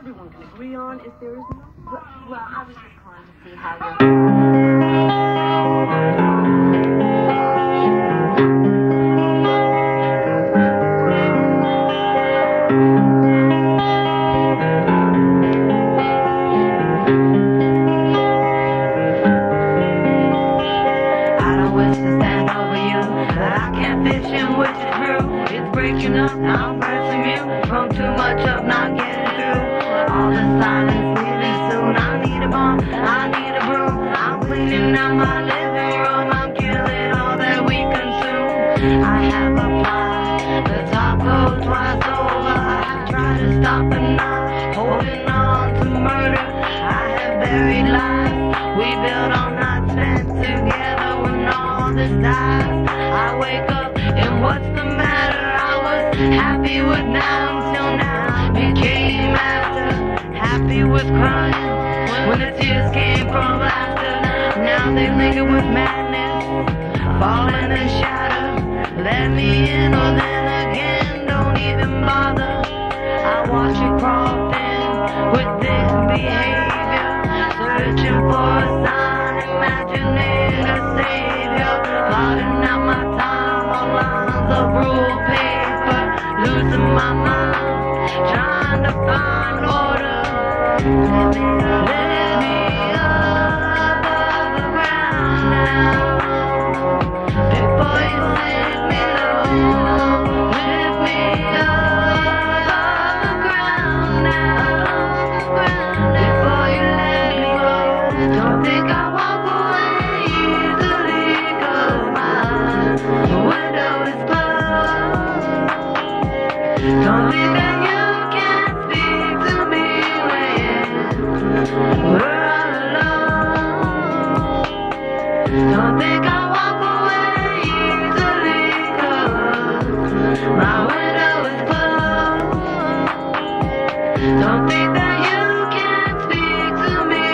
everyone can agree on if there is no. Well, I was just calling to see how you're... I'm pressing you from too much of not getting through. All the silence leaving soon. I need a bomb, I need a broom. I'm cleaning out my living room. I'm killing all that we consume. I have applied the top coat twice over. I have tried to stop and not holding on to murder. I have buried lives we built on not spent together. When all this dies, I wake up and what's the matter? Happy with now until now became after. Happy with crying when the tears came from laughter. Now they linger with madness, falling and shatter. Let me in or then again, don't even bother. I watch it crawl thin with this behavior, searching for a sign, imagining a savior. Plotting out my time on lines of rule paper, losing my mind, trying to find order. Let me above the ground now, before you set me low. Lift me above the ground now, before you let me go. Don't think I walk away easily, 'cause my window is closed. Don't think that you can speak to me when we're all alone. Don't think I walk away easily, 'cause my window is closed. Don't think that you can speak to me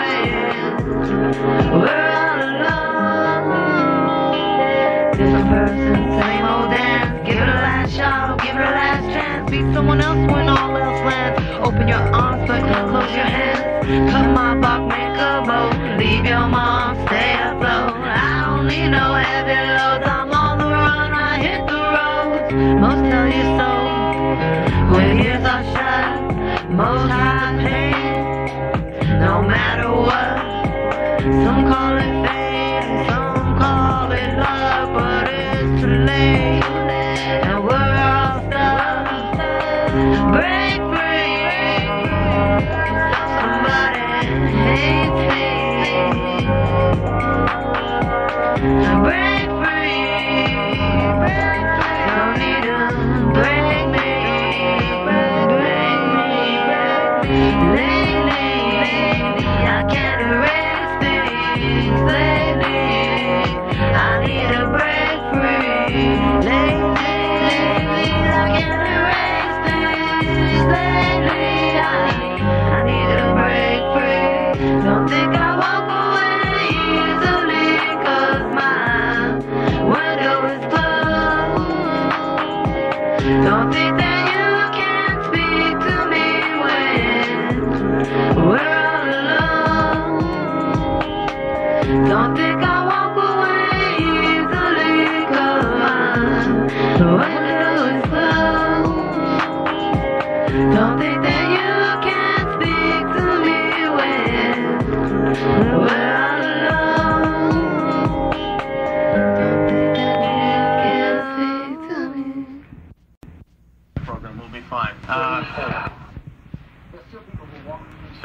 when we're all alone. Different person, same old dance. Give it a last shot, give it a last chance. Be someone else when all else lands. Open your arms but close your hands. Cut my bark, make a boat. Leave your mom, stay afloat. I don't need no heavy loads. I'm on the run, I hit the roads. Most tell you so when ears are shut. Most high pain, no matter what. Some call it fate, some call it luck, but it's too late, and we're all stuck. Break free, somebody hates me. Break free, don't need to break me. Lately, I can't erase things. Lately, I need to break free. Lately, I can't erase things. Lately, I need to break free. Don't think I walk away easily, 'cause my window is closed. Don't think that you can speak to me when we're all alone. Don't think I walk away easily, 'cause my window is closed. Don't think that you can speak to me when we're all alone. Don't think that you can speak to me. Program will be fine. So.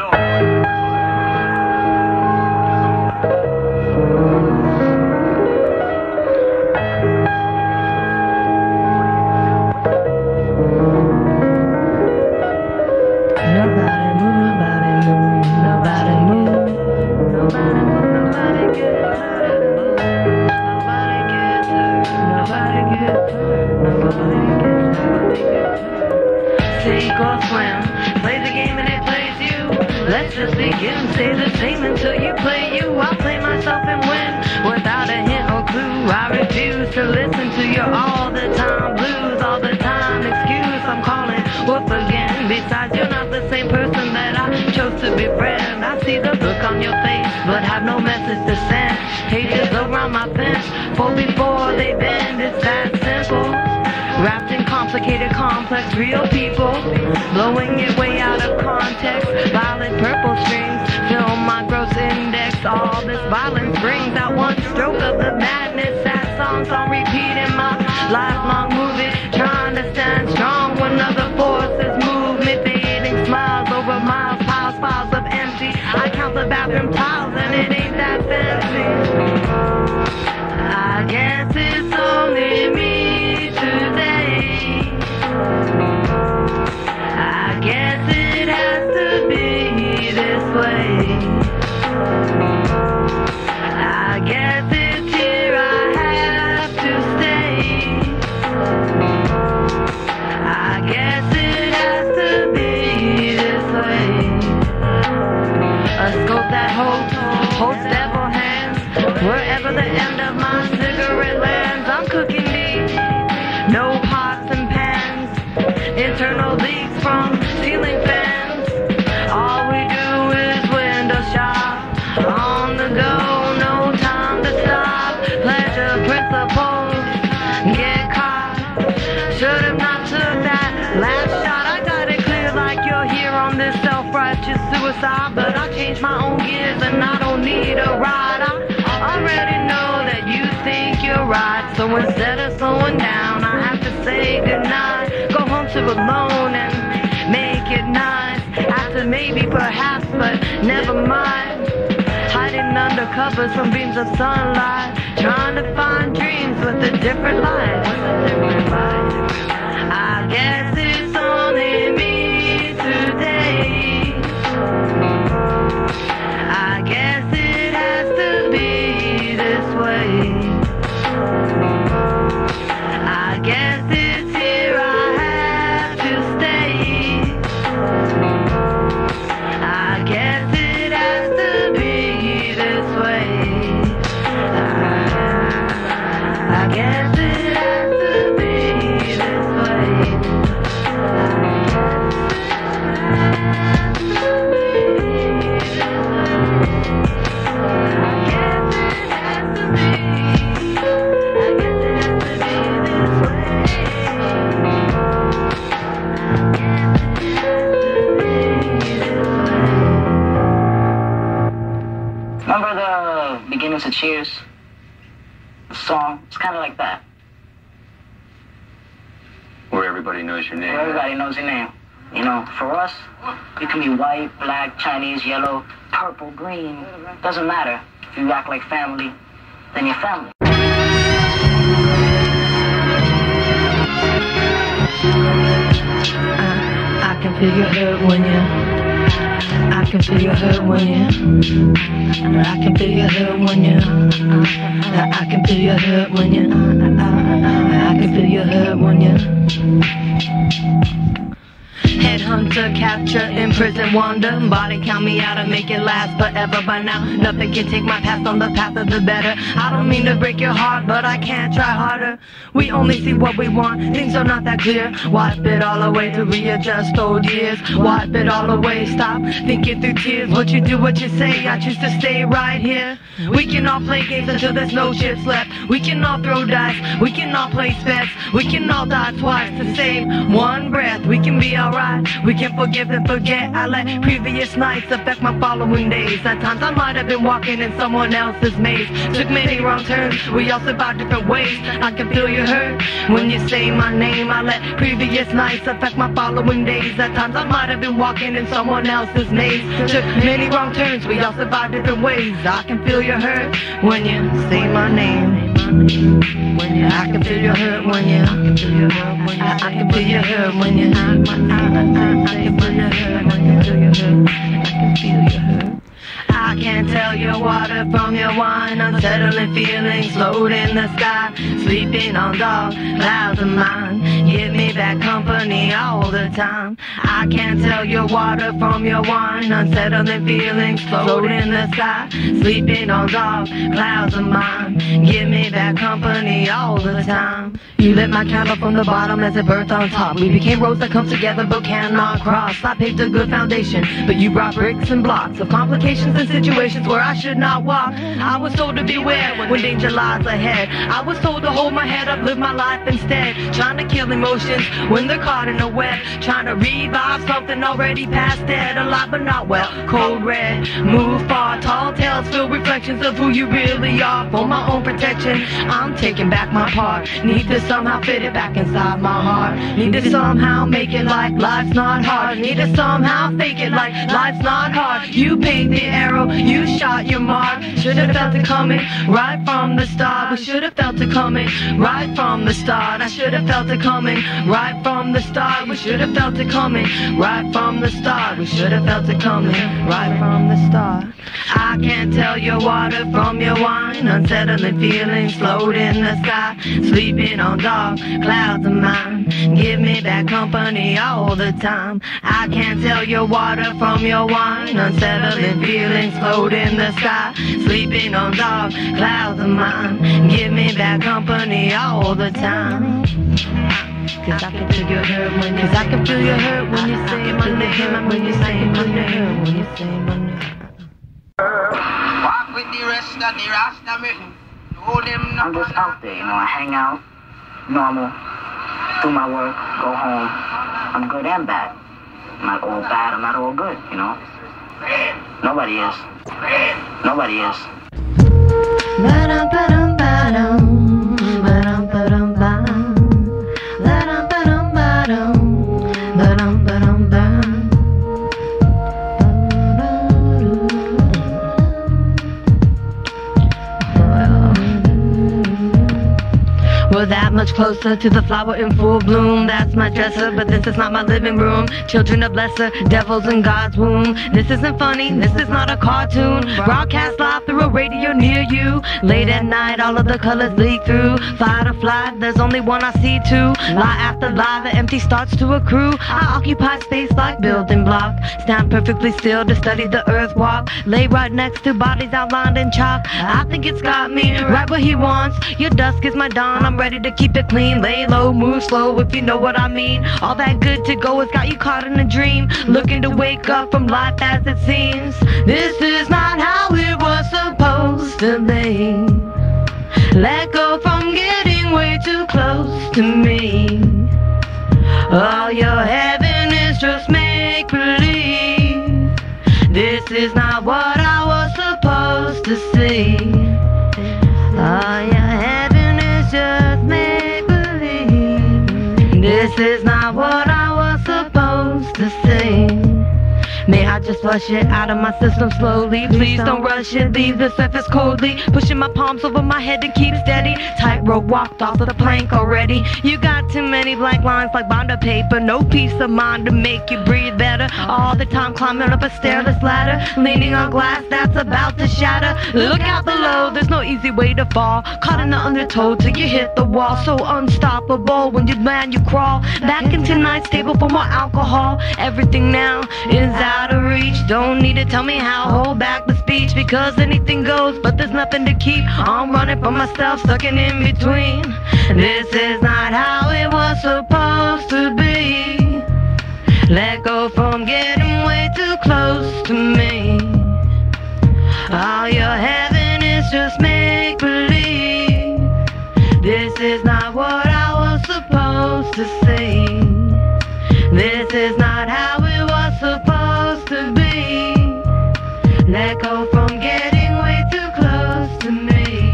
Sink or swim, play the game and it plays you. Let's just begin, stay the same until you play you. I'll play myself and win, without a hint or clue. I refuse to listen to your all the time blues, all the time excuse. I'm calling whoop again, besides you're not the same person to be friends. I see the look on your face, but have no message to send. Haters around my fence, for before they bend, it's that simple. Wrapped in complicated, complex, real people, blowing it way out of context. Violet purple strings fill my gross index. All this violence brings out one stroke of the madness. Sad songs on repeat in my lifelong movie, trying to stand strong when other forces move me. Fading smiles over miles, piles of empty. I count the bathroom tiles and it ain't that fancy. I guess it's only me today. I guess it has to be this way. I guess it's here I have to stay. I guess it has to be this way. A scope that holds devil hands, wherever the end of my cigarette lands. I'm cooking deep, no pots and pans, internal leaks from ceiling fans. All we do is window shop, on the go, no time to stop. Pleasure principles, get caught. Should've not took that last shot. I got it clear like you're here on this self-righteous suicide, but I changed my own gears and I don't need a ride. I already know that you think you're right, so instead of slowing down, I have to say goodnight. Go home to alone and make it nice. After maybe, perhaps, but never mind. Hiding under covers from beams of sunlight, trying to find dreams with a different light. I guess it's only me today. I guess it has to be this way. I guess it's here I have to stay. I guess it has to be this way. I guess it has to be this way. Remember the beginnings of Cheers? The song, it's kind of like that. Where everybody knows your name. Where everybody knows your name. You know, for us, you can be white, black, Chinese, yellow, purple, green. Doesn't matter. If you act like family, then you're family. I can feel your hurt when you. I can feel your hurt when you. I can feel your hurt when you. I can feel your hurt when you. I can feel your hurt when you. Headhunter, capture, imprison, wander. Body count me out and make it last forever. By now, nothing can take my past on the path of the better. I don't mean to break your heart, but I can't try harder. We only see what we want, things are not that clear. Wipe it all away to readjust old years. Wipe it all away, stop thinking through tears. What you do, what you say, I choose to stay right here. We can all play games until there's no chips left. We can all throw dice, we can all place bets. We can all die twice to save one breath. We can be alright, we can forgive and forget. I let previous nights affect my following days. At times I might have been walking in someone else's maze. Took many wrong turns, we all survived different ways. I can feel your hurt when you say my name. I let previous nights affect my following days. At times I might have been walking in someone else's maze. Took many wrong turns, we all survived different ways. I can feel your hurt when you say my name. I can feel your hurt when you. I can feel your hurt when you. I can feel your hurt when you. I can feel your hurt. I can't tell you what water from your wine, unsettling feelings float in the sky, sleeping on dark clouds of mine. Give me back company all the time. I can't tell your water from your wine, unsettling feelings float in the sky, sleeping on dark clouds of mine. Give me back company all the time. You lit my candle from the bottom as it birthed on top. We became roads that come together but cannot cross. I paved a good foundation, but you brought bricks and blocks of complications and situations where I should not walk. I was told to beware when danger lies ahead. I was told to hold my head up, live my life instead. Trying to kill emotions when they're caught in a web. Trying to revive something already past dead. Alive but not well, cold red. Move far, tall tales fill reflections of who you really are. For my own protection, I'm taking back my part. Need to somehow fit it back inside my heart. Need to somehow make it like life's not hard. Need to somehow fake it like life's not hard. You paid the arrow, you shot your mark. Should have felt it coming right from the start. We should have felt it coming right from the start. I should have felt it coming right from the start. We should have felt it coming right from the start. We should have felt it coming right from the start. I can't tell your water from your wine, unsettling feelings float in the sky, sleeping on dark clouds of mine. Give me back company all the time. I can't tell your water from your wine, unsettling feelings float in the sky, sleeping on dark clouds of mine. Give me back company all the time. Cause I can feel your hurt when you, cause I can feel your hurt when you say my name, when you say my name, when you say my name. Walk with the rest of the Rasta men. I'm just out there, you know, I hang out, normal, do my work, go home. I'm good and bad. I'm not all bad, I'm not all good, you know. Nobody is. Nobody is. We're that much closer to the flower in full bloom. That's my dresser, but this is not my living room. Children of lesser devils in God's womb. This isn't funny, this is not a cartoon. Broadcast live through a radio near you. Late at night, all of the colors leak through. Fly to fly, there's only one I see two. Lie after lie, the empty starts to accrue. I occupy space like building block. Stand perfectly still to study the earth walk. Lay right next to bodies outlined in chalk. I think it's got me right where he wants. Your dusk is my dawn, I'm ready to keep it clean. Lay low, move slow, if you know what I mean. All that good to go has got you caught in a dream, looking to wake up from life as it seems. This is not how it was supposed to be. Let go from getting way too close to me. All your heaven is just make-believe. This is not what I was supposed to see. All your heaven is just make-believe. This is not what I was supposed to see. May I just flush it out of my system slowly? Please don't rush it, leave the surface coldly. Pushing my palms over my head to keep steady. Tightrope walked off of the plank already. You got too many blank lines like bonder paper. No peace of mind to make you breathe better. All the time climbing up a stairless ladder, leaning on glass that's about to shatter. Look out below, there's no easy way to fall. Caught in the undertow till you hit the wall. So unstoppable, when you land you crawl back into night's table for more alcohol. Everything now is out of reach. Don't need to tell me how, hold back the speech, because anything goes, but there's nothing to keep. I'm running for myself, stuck in between. This is not how it was supposed to be. Let go from getting way too close to me. All your heaven is just make-believe. This is not what I was supposed to see. This is not how it was supposed to be. Let go from getting way too close to me.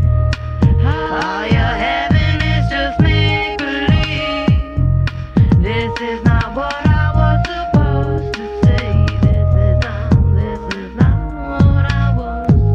All your heaven is just make-believe. This is not what I was supposed to say. This is not what I was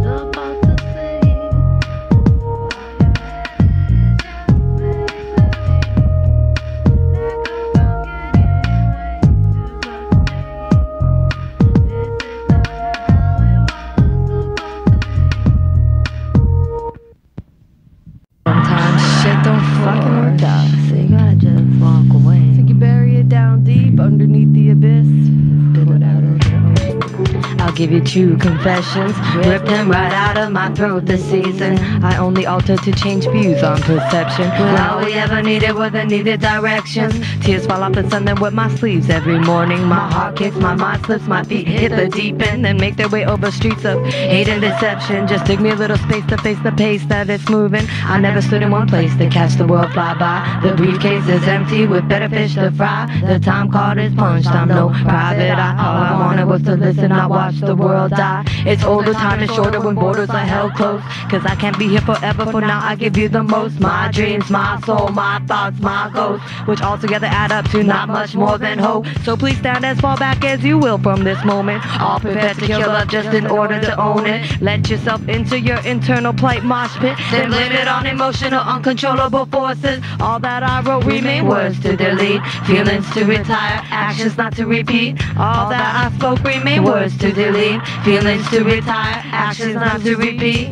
give you true confessions. Ripped them right out of my throat this season. I only altered to change views on perception. All we ever needed were the needed directions. Tears fall off and sun them with my sleeves every morning. My heart kicks, my mind slips, my feet hit the deep end and make their way over streets of hate and deception. Just dig me a little space to face the pace that it's moving. I never stood in one place to catch the world fly by. The briefcase is empty with better fish to fry. The time card is punched, I'm no private eye. All I wanted was to listen, not watch the world die. It's older, time is shorter when borders are held close. Cause I can't be here forever, for now I give you the most. My dreams, my soul, my thoughts, my ghosts, which all together add up to not much more than hope. So please stand as far back as you will from this moment. All prepared to kill up just in order to own it. Let yourself into your internal plight mosh pit. Then blame it on emotional uncontrollable forces. All that I wrote remain words to delete, feelings to retire, actions not to repeat. All that I spoke remain words to delete, feelings to retire, actions not to repeat.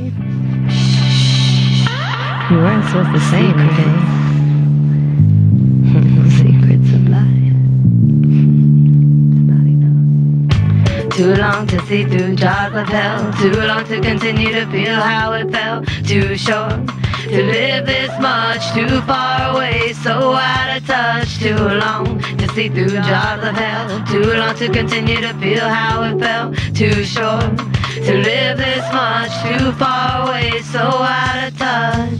You weren't supposed to say anything. Secrets of life. It's not enough. Too long to see through jars of hell. Too long to continue to feel how it felt. Too short to live this much. Too far away, so out of touch. Too long to see through jars of hell. Too long to continue to feel how it felt. Too short to live this much. Too far away, so out of touch.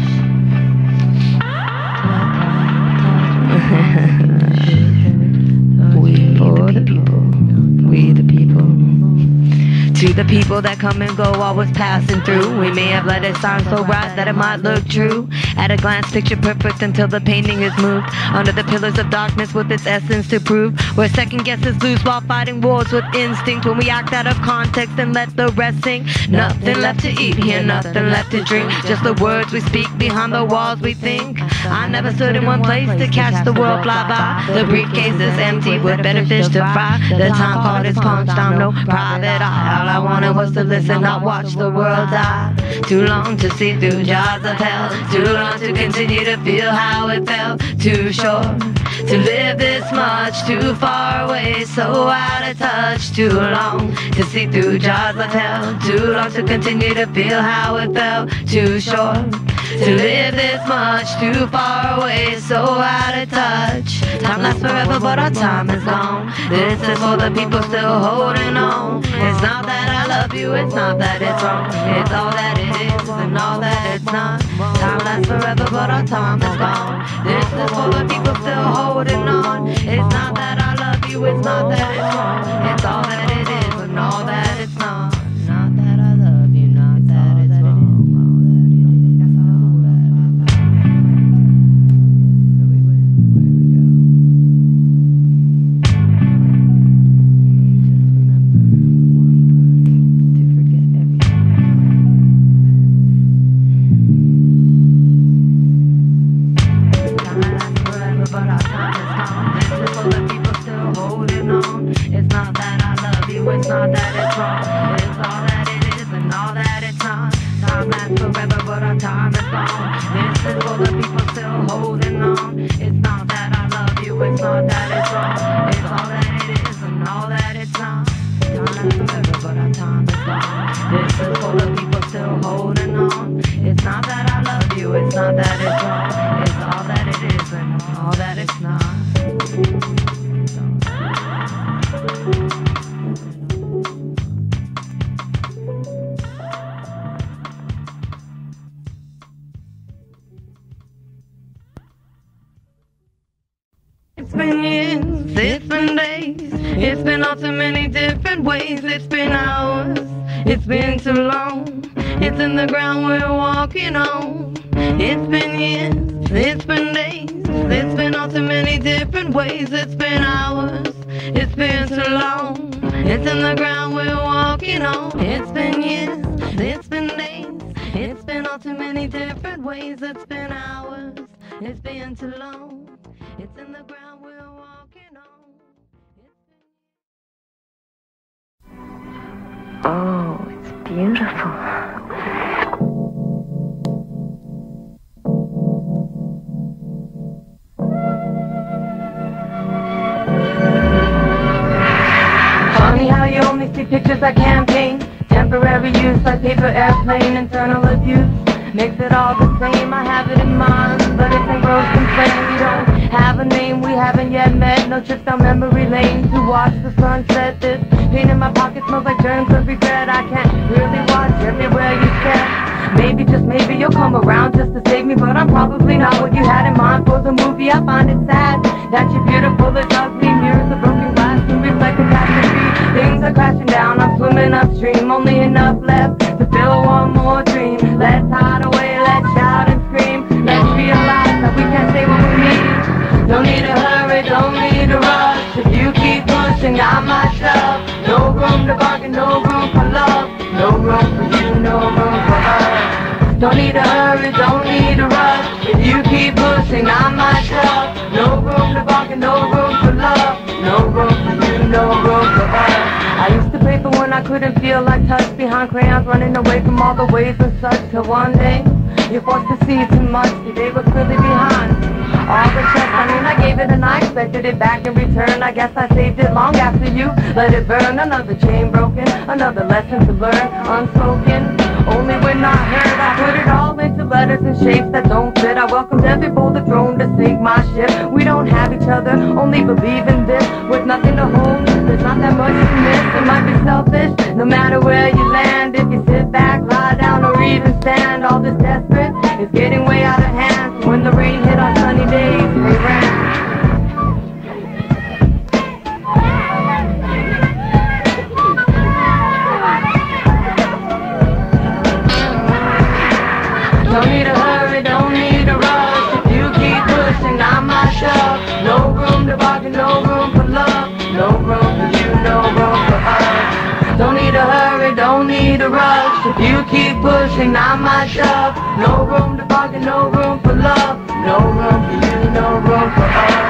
We the people. To the people that come and go, always passing through. We may have let it sound so bright that it might look true. At a glance, picture perfect until the painting is moved. Under the pillars of darkness with its essence to prove. Where second guesses lose while fighting wars with instinct. When we act out of context and let the rest sink. Nothing left to eat here, nothing left to drink. Just the words we speak behind the walls we think. I never stood in one place to catch the world fly by. The briefcase is empty with better fish to fry. The time card is punched, I'm no private eye. All I wanted was to listen, not watch the world die. Too long to see through jars of hell. Too long to continue to feel how it felt. Too short to live this much. Too far away, so out of touch. Too long to see through jars of hell. Too long to continue to feel how it felt. Too short to live this much. Too far away, so out of touch. Time lasts forever, but our time is gone. This is for the people still holding on. It's not that I love you, it's not that it's wrong. It's all that it is and all that it's not. Time lasts forever, but our time is gone. This is for the people still holding on. It's not that I love you, it's not that it's wrong. It's all that it is and all that it's not. Not that I love you, not that it's wrong. It's been years, it's been days, it's been all too many different ways, it's been hours, it's been too long, it's in the ground we're walking on. It's been years, it's been days, it's been all too many different ways, it's been hours, it's been too long, it's in the ground we're walking on. It's been years, it's been days, it's been all too many different ways, it's been hours, it's been too long. It's in the ground we're walking on. Oh, it's beautiful. Funny how you only see pictures I campaign. Temporary use like paper airplane. Internal abuse makes it all the same. I have it in mind, but it's in gross complaint. We don't have a name, we haven't yet met. No trips down memory lane to watch the sunset. This pain in my pocket smells like germs of regret. I can't really watch everywhere you step. Maybe, just maybe, you'll come around just to save me, but I'm probably not what you had in mind for the movie. I find it sad that you're beautiful, it's ugly. Mirrors of broken glass and reflect catastrophe. Things are crashing down, I'm swimming upstream. Only enough left to fill one more dream. Let's hide away, let's shout and scream. Let's realize that we can't say what we mean. Don't need to hurry, don't need to rush. If you keep pushing, I might shove. No room to bargain, no room for love. No room for you, no room for us. Don't need to hurry, don't need to rush. If you keep pushing, I might shove. No room to bargain, no room for love. No room for you, no room for us. I used to pray for when I couldn't feel like touch. Behind crayons, running away from all the ways and such. Till one day, you're forced to see too much. Today what's really behind all the checks. I mean, I gave it and I expected it back in return. I guess I saved it long after you let it burn. Another chain broken, another lesson to learn. Unspoken, only when not heard. I put it all into letters and shapes that don't fit. I welcomed every boulder thrown to sink my ship. We don't have each other, only believe in this. With nothing to hold, there's not that much to miss. It might be selfish, no matter where you land. If you sit back, lie down, or even stand. All this desperate is getting way out of hand. When the rain hit on sunny days, they ran. Don't need to hurry, don't need to rush. If you keep pushing, I might shove. No room to bargain, no room for love. No room for you, no room for us. Don't need to hurry, don't need to rush. If you keep pushing, I might shove. No room to bargain, no room for love. No room for you, no room for us.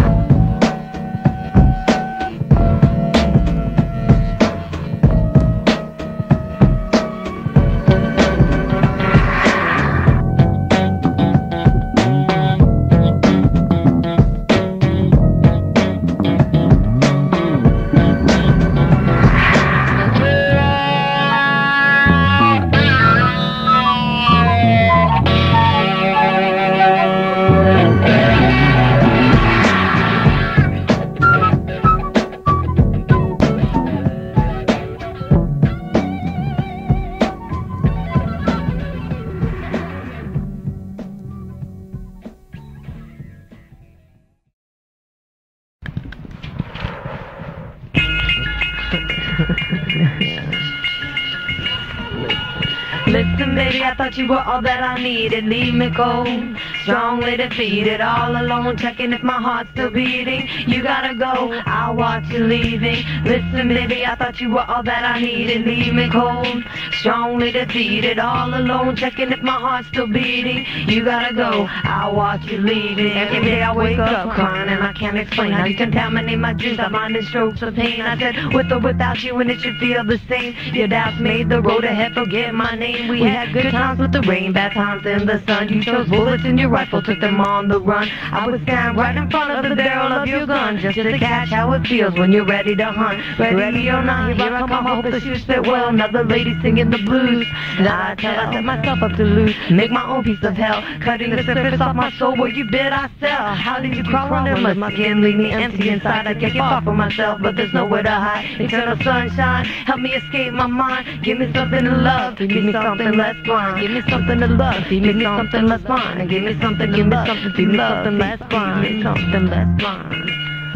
Listen, baby, I thought you were all that I needed. Leave me cold, strongly defeated, all alone, checking if my heart's still beating. You gotta go, I'll watch you leaving. Listen, baby, I thought you were all that I needed. Leave me cold, strongly defeated, all alone, checking if my heart's still beating. You gotta go, I'll watch you leaving. Every day I wake up crying and I can't explain how you contaminate my dreams. I'm on in strokes of pain. I said, with or without you, and it should feel the same. Your doubts made the road ahead forget my name. We had good times with the rain, bad times in the sun. You chose bullets in your rifle, took them on the run. I would stand right in front of the barrel of your gun just to catch how it feels when you're ready to hunt. Ready or not, here I come, I hope the shoes fit well. Another lady singing the blues. I set myself up to lose, make my own piece of hell. Cutting the surface off my soul where you bid I sell. How did you crawl under my skin, leave me empty inside? I get far from myself, but there's nowhere to hide. Eternal sunshine, help me escape my mind. Give me something to love, give me something less blind. Give me something to love, give me something less blind. And give me something to love, give me something less blind. Give me something less blind.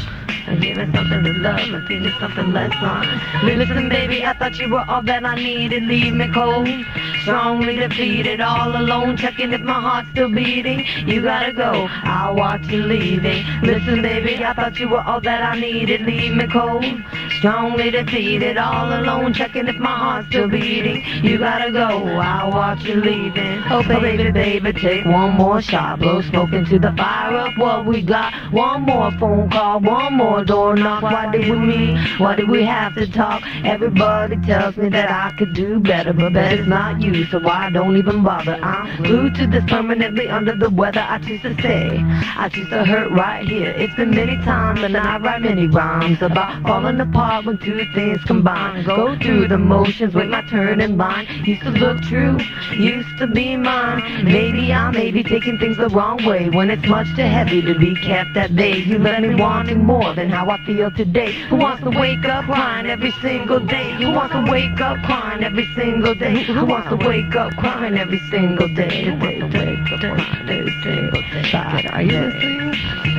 And give me something to love, and give me something less blind. Listen, baby, I thought you were all that I needed. Leave me cold, strongly defeated, all alone, checking if my heart's still beating. You gotta go, I'll watch you leaving. Listen, baby, I thought you were all that I needed. Leave me cold, strongly defeated, all alone, checking if my heart's still beating. You gotta go, I'll watch you leaving. Oh, baby, baby, take one more shot, blow smoke into the fire of what we got. One more phone call, one more door knock. Why did we meet? Why did we have to talk? Everybody tells me that I could do better, but better's not you, so I don't even bother. I'm glued to this permanently under the weather. I choose to stay, I choose to hurt right here. It's been many times and I write many rhymes about falling apart. heart when two things combine. Go through the motions, wait my turn in line. Used to look true, used to be mine. Maybe I may be taking things the wrong way when it's much too heavy to be kept at bay. You left me wanting more than how I feel today. Who wants to wake up crying every single day? Who wants to wake up crying every single day? Who wants to wake up crying every single day? Every single day. Are you listening?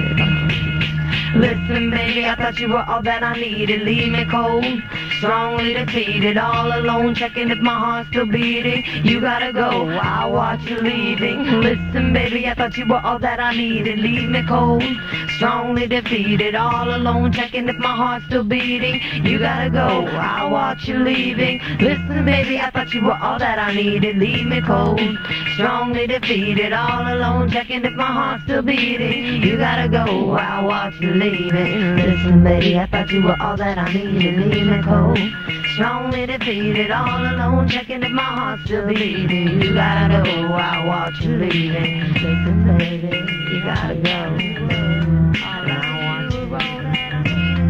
Listen, baby, I thought you were all that I needed. Leave me cold, strongly defeated, all alone, checking if my heart's still beating. You gotta go, I'll watch you leaving. Listen, baby, I thought you were all that I needed. Leave me cold, strongly defeated, all alone, checking if my heart's still beating. You gotta go, I'll watch you leaving. Listen, baby, I thought you were all that I needed. Leave me cold, strongly defeated, all alone, checking if my heart's still beating. You gotta go, I'll watch you leaving. Listen, baby, I thought you were all that I needed. Leave me cold, strongly defeated, all alone, checking if my heart's still beating. You gotta go, I'll watch you leaving. Listen, baby, you gotta go. All I want you all that I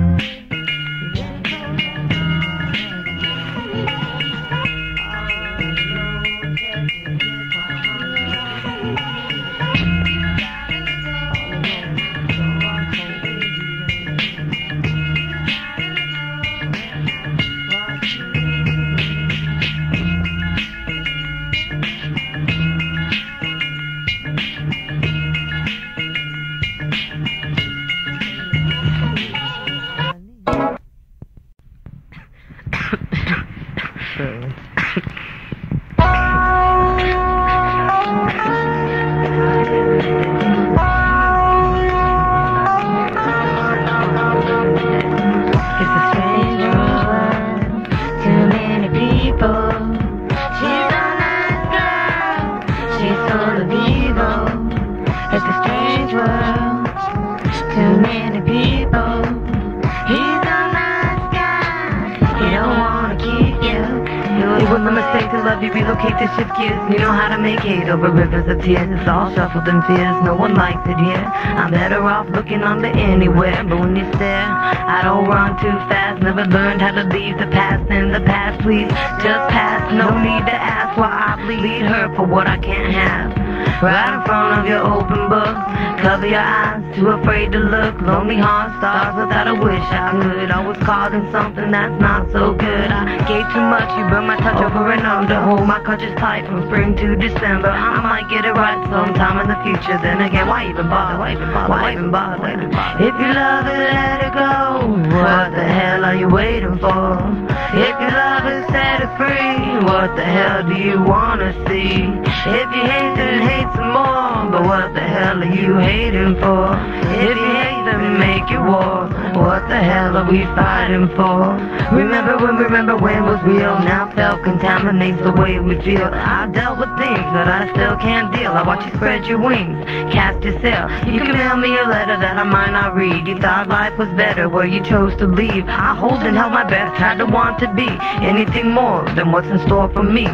relocate to shift gears. You know how to make hate over rivers of tears. It's all shuffled in fears. No one likes it here. I'm better off looking under anywhere. But when you stare, I don't run too fast. Never learned how to leave the past in the past. Please just pass. No need to ask why I bleed her for what I can't have. Right in front of your open book. Cover your eyes, too afraid to look. Lonely heart stars without a wish I could. Always caught in something that's not so good. I gave too much, you burned my touch over and under. Hold my clutches tight from spring to December. I might get it right sometime in the future. Then again, why even bother? Why even bother? If you love it, let it go. What the hell are you waiting for? If you love it, set it free. What the hell do you wanna see? If you hate, then hate some more. But what the hell are you hating for? If you hate, then make it war. What the hell are we fighting for? Remember when was real. Now self contaminates the way we feel. I've dealt with things that I still can't deal. I watch you spread your wings, cast your sail. You can mail me a letter that I might not read. You thought life was better where you chose to leave. I hold and held my breath, tried to want to be anything more than what's in store for me.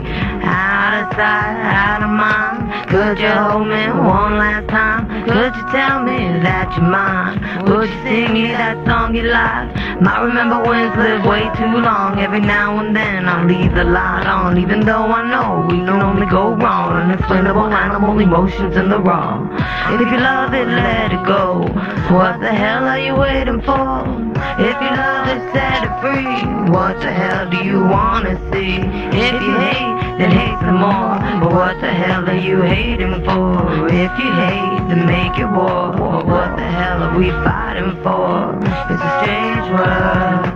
Out of sight, out of mind. Could you hold me one last time? Could you tell me that you're mine? Would you sing me that song you like? Might remember when's lived way too long. Every now and then I leave the light on, even though I know we can only go wrong. Unexplainable animal emotions in the wrong. If you love it, let it go. What the hell are you waiting for? If you love it, set it free. What the hell do you wanna see? If you hate, then hate some more. But what the hell are you hating for? If you hate, then make it war. What the hell are we fighting for? It's a strange world.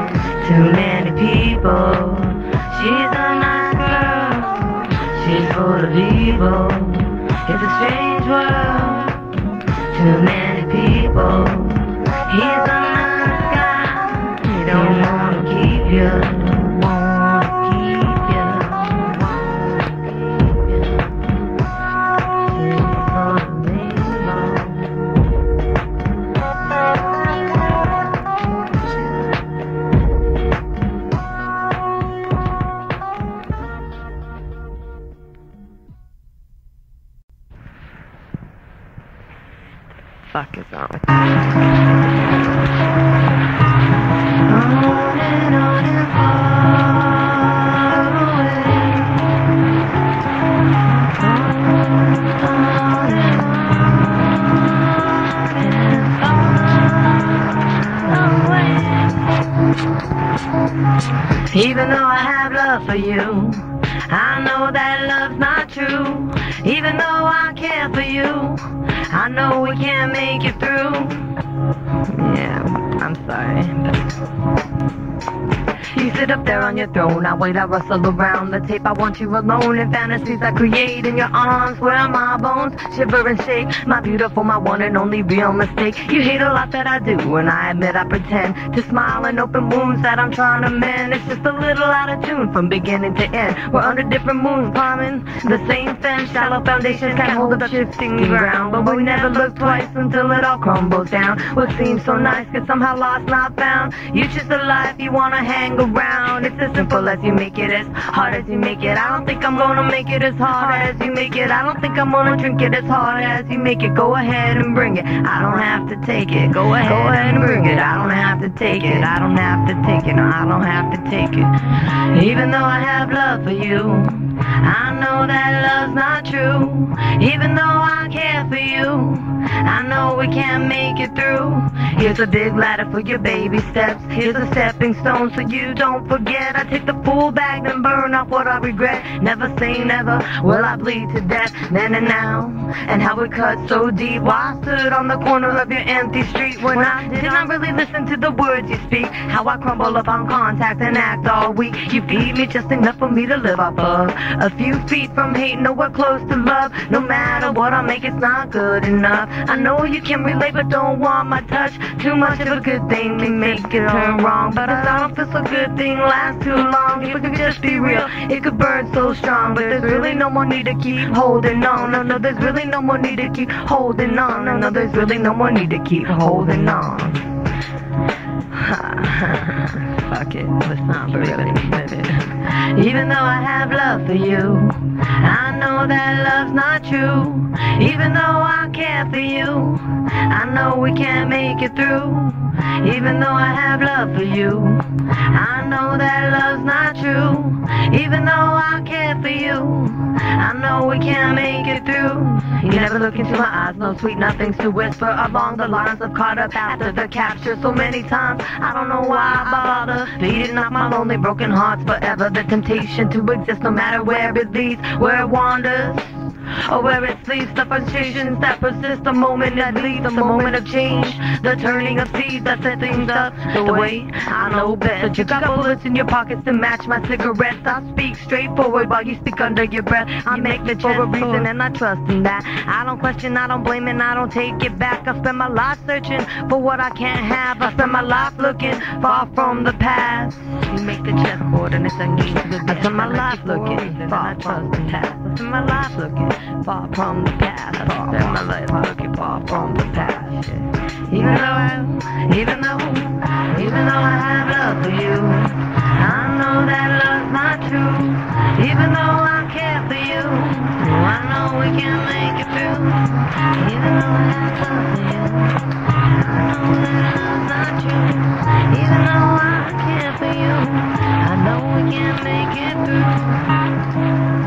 Too many people. She's a nice girl. She's full of evil. It's a strange world. Too many people. He's a nice guy. He don't wanna keep you. Fuck is wrong with you? Even though I have love for you, I know that love's not true. Even though I care for you, I know we can't make it through. Yeah, I'm sorry. You sit up there on your throne, I wait, I rustle around the tape. I want you alone in fantasies I create in your arms, where my bones shiver and shake. My beautiful, my one and only real mistake. You hate a lot that I do, and I admit I pretend to smile and open wounds that I'm trying to mend. It's just a little out of tune from beginning to end. We're under different moons, climbing the same fence. Shallow foundations can't hold up shifting ground, but we never look twice until it all crumbles down. What seems so nice gets somehow lost, not found. You choose the life you wanna hang around. It's as simple as you make it, as hard as you make it. I don't think I'm gonna make it as hard as you make it. I don't think I'm gonna drink it as hard as you make it. Go ahead and bring it, I don't have to take it. Go ahead and bring it, I don't have to take it. I don't have to take it, no, I don't have to take it. Even though I have love for you, I know that love's not true. Even though I care for you, I know we can't make it through. Here's a big ladder for your baby steps. Here's a stepping stone so you don't forget. I take the full bag and burn off what I regret. Never say never, will I bleed to death. Then and now, and how it cuts so deep. While I stood on the corner of your empty street, when I did not really listen to the words you speak. How I crumble upon contact and act all weak. You feed me just enough for me to live off of. A few feet from hate, nowhere close to love. No matter what I make, it's not good enough. I know you can relate, but don't want my touch. Too much of a good thing can make it turn wrong. But I don't feel so good thing lasts too long. If we could just be real, it could burn so strong. But there's really no more need to keep holding on. No, there's really no more need to keep holding on. No, there's really no more need to keep holding on. Fuck it, let's not really live it. Even though I have love for you, I know that love's not true. Even though I care for you, I know we can't make it through. Even though I have love for you, I know that love's not true. Even though I care for you, I know we can't make it through. You never look into my eyes, no sweet nothings to whisper along the lines of caught up after the capture so many times. I don't know why I bother beating up my lonely broken hearts forever. The temptation to exist no matter where it leads, where it wanders, or where it sleeps. The frustrations that persist, the moment that leads, the moment of change, the turning of seeds that set things up the way I know best. You got bullets in your pockets to match my cigarettes. I speak straightforward while you speak under your breath. I make it for a reason and I trust in that. I don't question, I don't blame, and I don't take it back. I spend my life searching for what I can't have. I spend my life looking far from the past. You make the chessboard and it's a game to the best. I spend my life looking far from the past. I spend my life looking far from the past. I spend my life looking far from the past. Even though I have love for you, I know that love's not true. Even though I care for you, I know we can make it through. Even though I have love for you, I know that love's not true. Even though I care for you, I know we can make it through.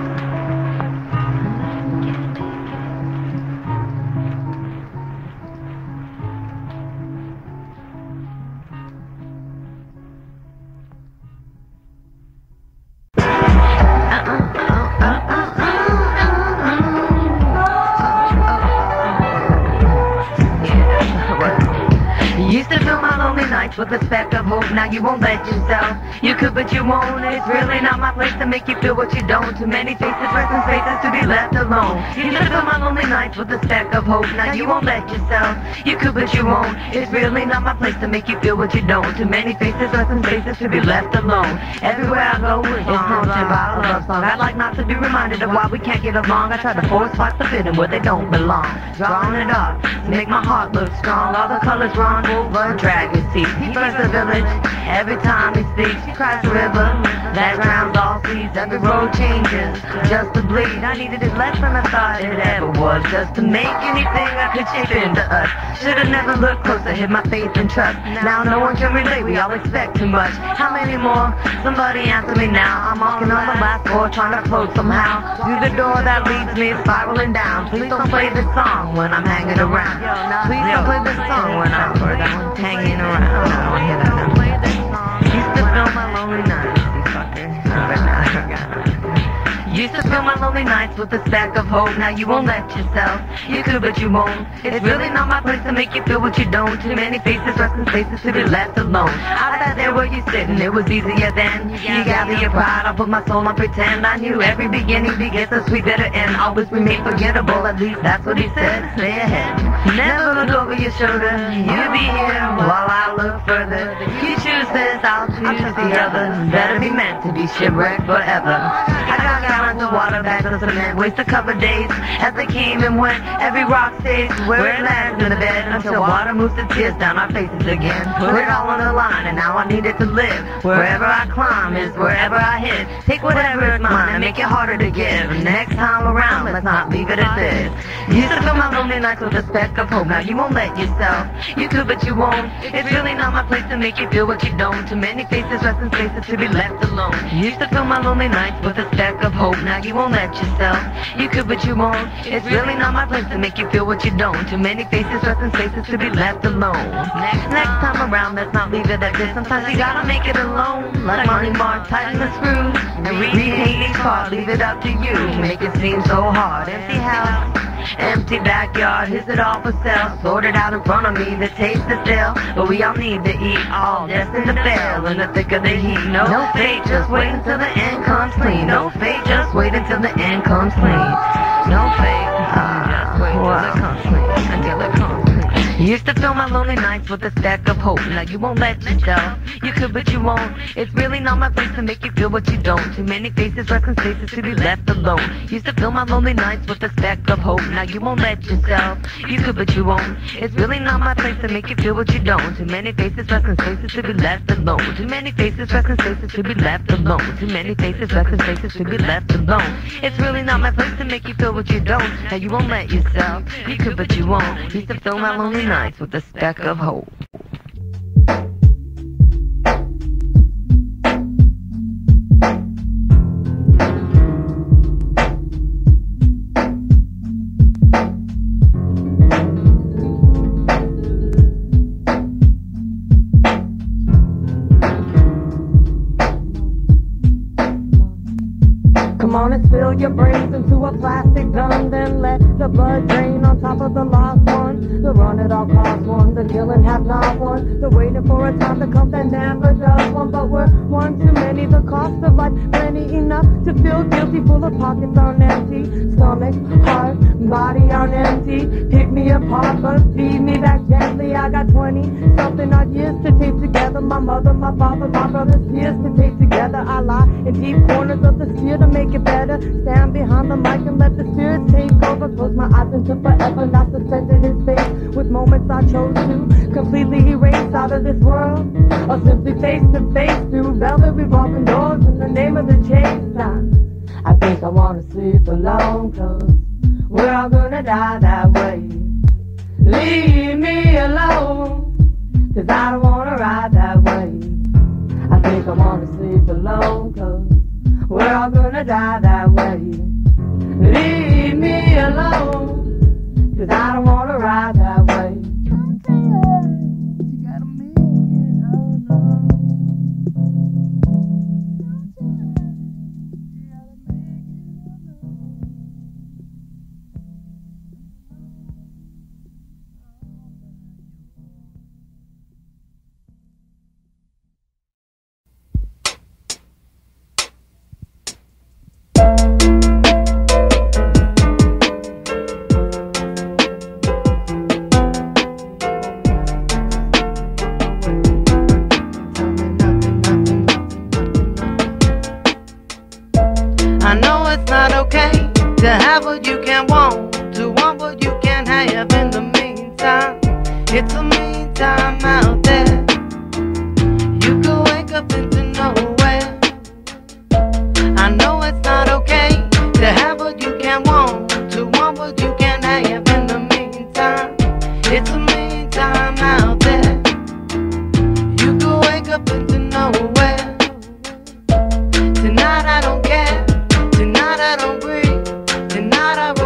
With the speck of hope, now you won't let yourself. You could, but you won't. It's really not my place to make you feel what you don't. Too many faces, resting spaces to be left alone. You should fill my lonely nights with a speck of hope. Now you won't let yourself. You could, but you won't. It's really not my place to make you feel what you don't. Too many faces, resting spaces to be left alone. Everywhere I go is haunted by a love song. I'd like not to be reminded of why we can't get along. I try to force spots to fit in where they don't belong. Drawing it up to make my heart look strong. All the colors run over dragon seat. He floods the village every time he speaks. He cries a river that drowns all seas. Every road changes just to bleed. I needed it less than I thought it ever was, just to make anything I could shape into us. Should've never looked closer, hid my faith and trust. Now no one can relate, we all expect too much. How many more? Somebody answer me now. I'm walking on the last floor trying to float somehow through the door that leads me spiraling down. Please don't play this song when I'm hanging around. Please don't play this song when I'm hanging around. I don't hear that now. Used to fill my lonely nights, you fucker. But now I forgot. Used to fill my lonely nights with a stack of hope. Now you won't let yourself. You could, but you won't. It's really not my place to make you feel what you don't. Too many faces, resting spaces to be left alone. I sat there where you sitting, it was easier then. You gather your pride, I'll put my soul on pretend. I knew every beginning begins a sweet bitter end. Always remain forgettable, at least that's what he said. Stay ahead. Never look over your shoulder. You be here while I look further. You choose this, I'll choose the other. Better be meant to be shipwrecked forever. I got gallons of water, bags of cement. Waste a couple of days as they came and went. Every rock stays where it lands in the bed until water moves the tears down our faces again. Put it all on the line and now I need it to live. Wherever I climb is wherever I hit. Take whatever is mine and make it harder to give. Next time around, let's not leave it at this. Used to fill my lonely nights with a speck of hope. Now you won't let yourself. You could, but you won't. It's really not my place to make you feel what you don't. Too many faces, resting spaces to be left alone. Used to fill my lonely nights with a speck of hope. Now you won't let yourself. You could, but you won't. It's really not my place to make you feel what you don't. Too many faces, resting spaces to be left alone. Next time around, let's not leave it at this. Sometimes you gotta make it alone. Like Money Mark, tighten the screws and repaint each part. Leave it up to you. Make it seem so hard. Empty house. Empty backyard, is it all for sale? Sorted out in front of me, the taste is stale. But we all need to eat, all destined to fail in the thick of the heat. No fate, just wait until the end comes clean. No fate, just wait until the end comes clean. No fate, just wait until it comes clean. Until it comes clean. Used to fill my lonely nights with a stack of hope. Now you won't let yourself. You could, but you won't. It's really not my place to make you feel what you don't. Too many faces, resting spaces to be left alone. Used to fill my lonely nights with a stack of hope. Now you won't let yourself. You could, but you won't. It's really not my place to make you feel what you don't. Too many faces, resting spaces to be left alone. Too many faces, resting spaces to be left alone. Too many faces, resting spaces to be left alone. It's really not my place to make you feel what you don't. Now you won't let yourself. You could, but you won't. Used to fill my lonely nights with a speck of hope. Come on and spill your brains into a plastic gun, then let the blood drain on top of the lost one. The run at all costs one, the killing have not won. The waiting for a time to come that never does one. But we're one too many, the cost of life plenty enough to feel guilty, full of pockets on empty. Stomach, heart, body on empty. Pick me apart but feed me back gently. I got 20 something odd years to tape together. My mother, my father, my brother's tears to tape together. I lie in deep corners of the sphere to make it better. Stand behind the mic and let the spirits take over. Close my eyes into forever, not suspended in space. With moments I chose to completely erase out of this world, or simply face to face through velvet revolving doors in the name of the chase. I think I wanna sleep alone, 'cause we're all gonna die that way. Leave me alone, 'cause I don't wanna ride that way. I think I wanna sleep alone, 'cause we're all gonna die that way. Leave me alone, 'cause I don't wanna ride that way. I know it's not okay to have what you can want, to want what you can have in the meantime. It's a meantime out there. You could wake up into nowhere. I know it's not okay to have what you can want, to want what you can have in the meantime. It's a meantime out there. You could wake up into nowhere. Tonight I don't care. Tonight I don't breathe. Tonight I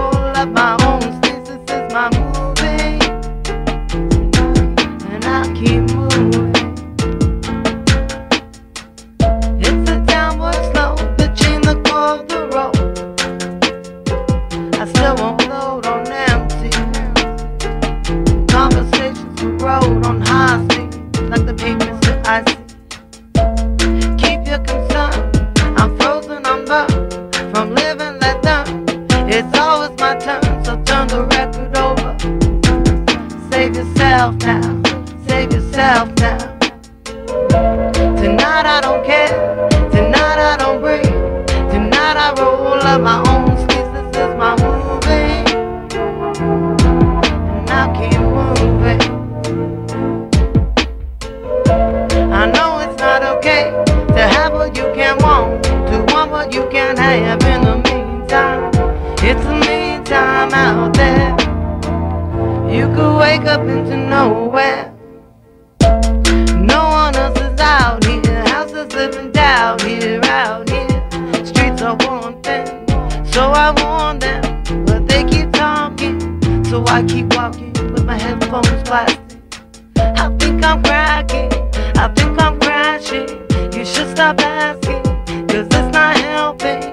To have what you can want, to want what you can have. In the meantime, it's the meantime out there. You could wake up into nowhere. No one else is out here. Houses living down here, out here. Streets are one thing, so I warn them, but they keep talking. So I keep walking with my headphones blasting. I think I'm cracking, I think I'm crashing. You should stop asking, cause it's not helping.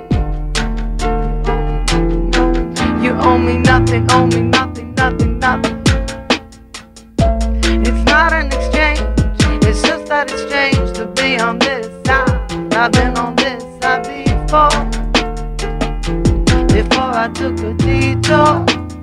You owe me nothing, owe me nothing, nothing, nothing. It's not an exchange, it's just that it's strange to be on this side. I've been on this side before I took a detour.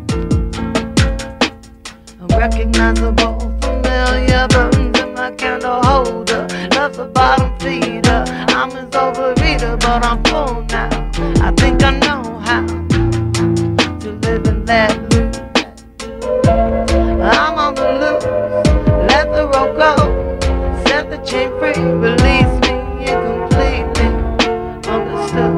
Unrecognizable, familiar buttons in my candle holder. Love's a bottom feeder. I'm his overeater, but I'm full now. I think I know how to live and let loose. I'm on the loose, let the rope go. Set the chain free, release me incompletely. Understood.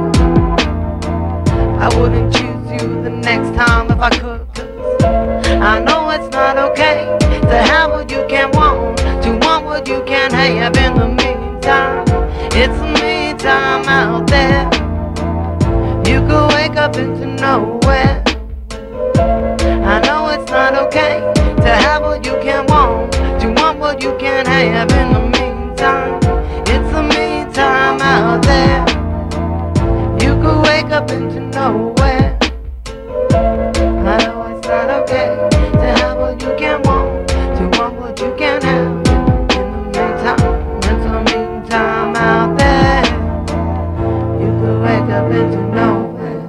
I wouldn't choose you the next time if I could, 'cause I know it's not okay to have what you can want, to want what you can have. In the meantime, it's the meantime out there. You could wake up into nowhere. I know it's not okay to have what you can want, to want what you can have. In the meantime, it's the meantime out there. You could wake up into nowhere. I know it's not okay to have what you can want, to want what you can have. In the meantime, it's the meantime out there. You could wake up into nowhere.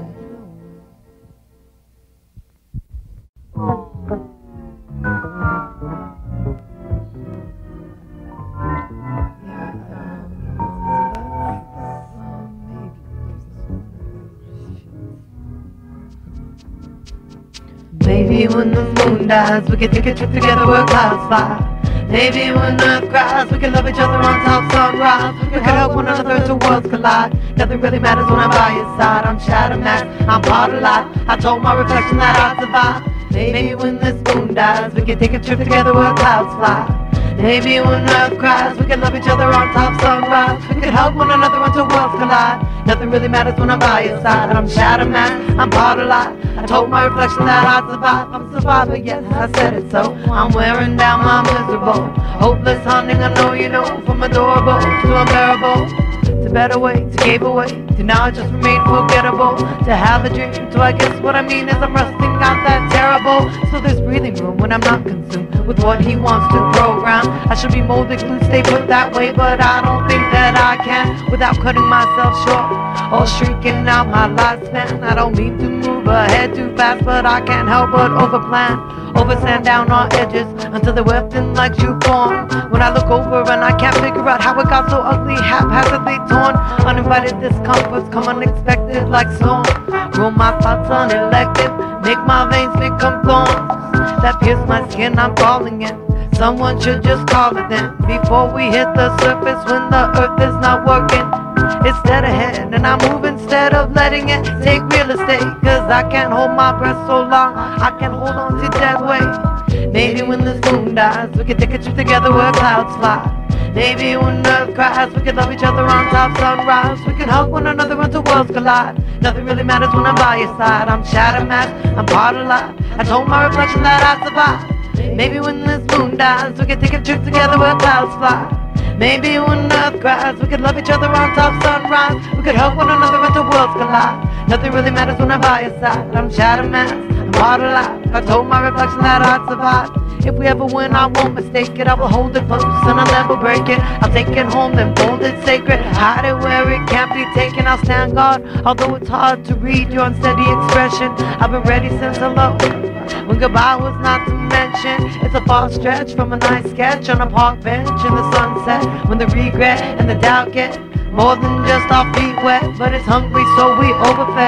Maybe when the moon dies, we can take a trip together where clouds fly. Maybe when earth cries, we can love each other on top sunrise. We can help one another until worlds collide. Nothing really matters when I'm by your side. I'm shattered mad, I'm part of life. I told my reflection that I'd survive. Maybe when this moon dies, we can take a trip together where clouds fly. Maybe when earth cries, we can love each other on top sunrise. We can help one another until worlds collide. Nothing really matters when I'm by your side. I'm shattered man, I'm part of life. I told my reflection that I'd survive. I'm a survivor, yes, I said it so. I'm wearing down my miserable, hopeless haunting. I know you know, from adorable to unbearable, to better way, to gave away, to now I just remain forgettable. To have a dream, so I guess what I mean is I'm rusting out that terrible. So there's breathing room when I'm not consumed with what he wants to program. I should be molded, glued, stay put that way, but I don't think that I can without cutting myself short or shrinking out my lifespan. I don't mean to move ahead too fast, but I can't help but overplan, overstand down on edges until they're webbed in like shoe form. When I look over and I can't figure out how it got so ugly, haphazardly torn. Uninvited discomforts come unexpected like storm. Roll my thoughts unelected, make my veins become thorns that pierce my skin. I'm falling in. Someone should just call it then, before we hit the surface when the earth is not working. It's dead ahead and I move instead of letting it take real estate. Cause I can't hold my breath so long, I can hold on to dead weight. Maybe when the moon dies, we can take a trip together where clouds fly. Maybe when earth cries, we can love each other on top sunrise. We can hug one another until worlds collide. Nothing really matters when I'm by your side. I'm shattered mad, I'm part of life. I told my reflection that I'd survive. Maybe when this moon dies, we can take a trip together where clouds fly. Maybe when earth cries, we could love each other on top sunrise. We could help one another until worlds collide. Nothing really matters when I'm by your side. I'm shattered man, I'm part of life. I told my reflection that I'd survive. If we ever win, I won't mistake it. I will hold it close and I'll never break it. I'll take it home, then hold it sacred. Hide it where it can't be taken. I'll stand guard, although it's hard to read your unsteady expression. I've been ready since hello, when goodbye was not to mention. It's a far stretch from a nice sketch on a park bench in the sunset, when the regret and the doubt get more than just our feet wet. But it's hungry, so we overfed.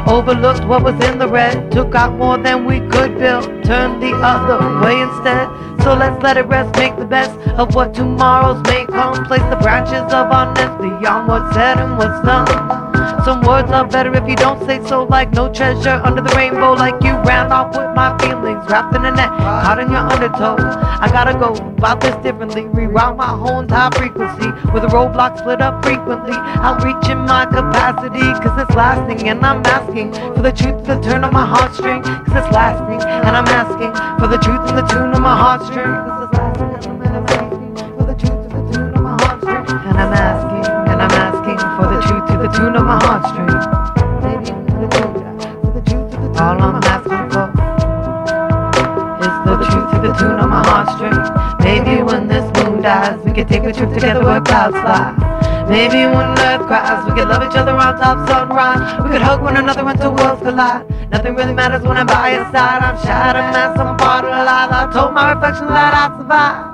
Overlooked what was in the red, took out more than we could build, turned the other way instead. So let's let it rest, make the best of what tomorrows may come. Place the branches of our nest beyond what's said and what's done. Some words are better if you don't say so, like no treasure under the rainbow, like you ran off with my feelings, wrapped in a net, caught in your undertow. I gotta go about this differently, reroute my whole entire frequency, with a roadblock split up frequently, outreaching my capacity, cause it's lasting, and I'm asking for the truth to turn on my heartstring, cause it's lasting, and I'm asking for the truth and the tune of my heartstring, cause it's lasting, and I'm asking for the truth to the tune of my heartstring, and I'm asking for the truth to the tune of my heartstring. Baby, for the truth to the tune. All I'm asking for is the truth to the tune of my heartstring. Maybe when this moon dies, we can take the truth together where clouds fly. Maybe when earth cries, we could love each other on top sunrise. We could hug one another until worlds collide. Nothing really matters when I'm by your side. I'm shattered, man, some part of alive. I told my reflection that I'd survive.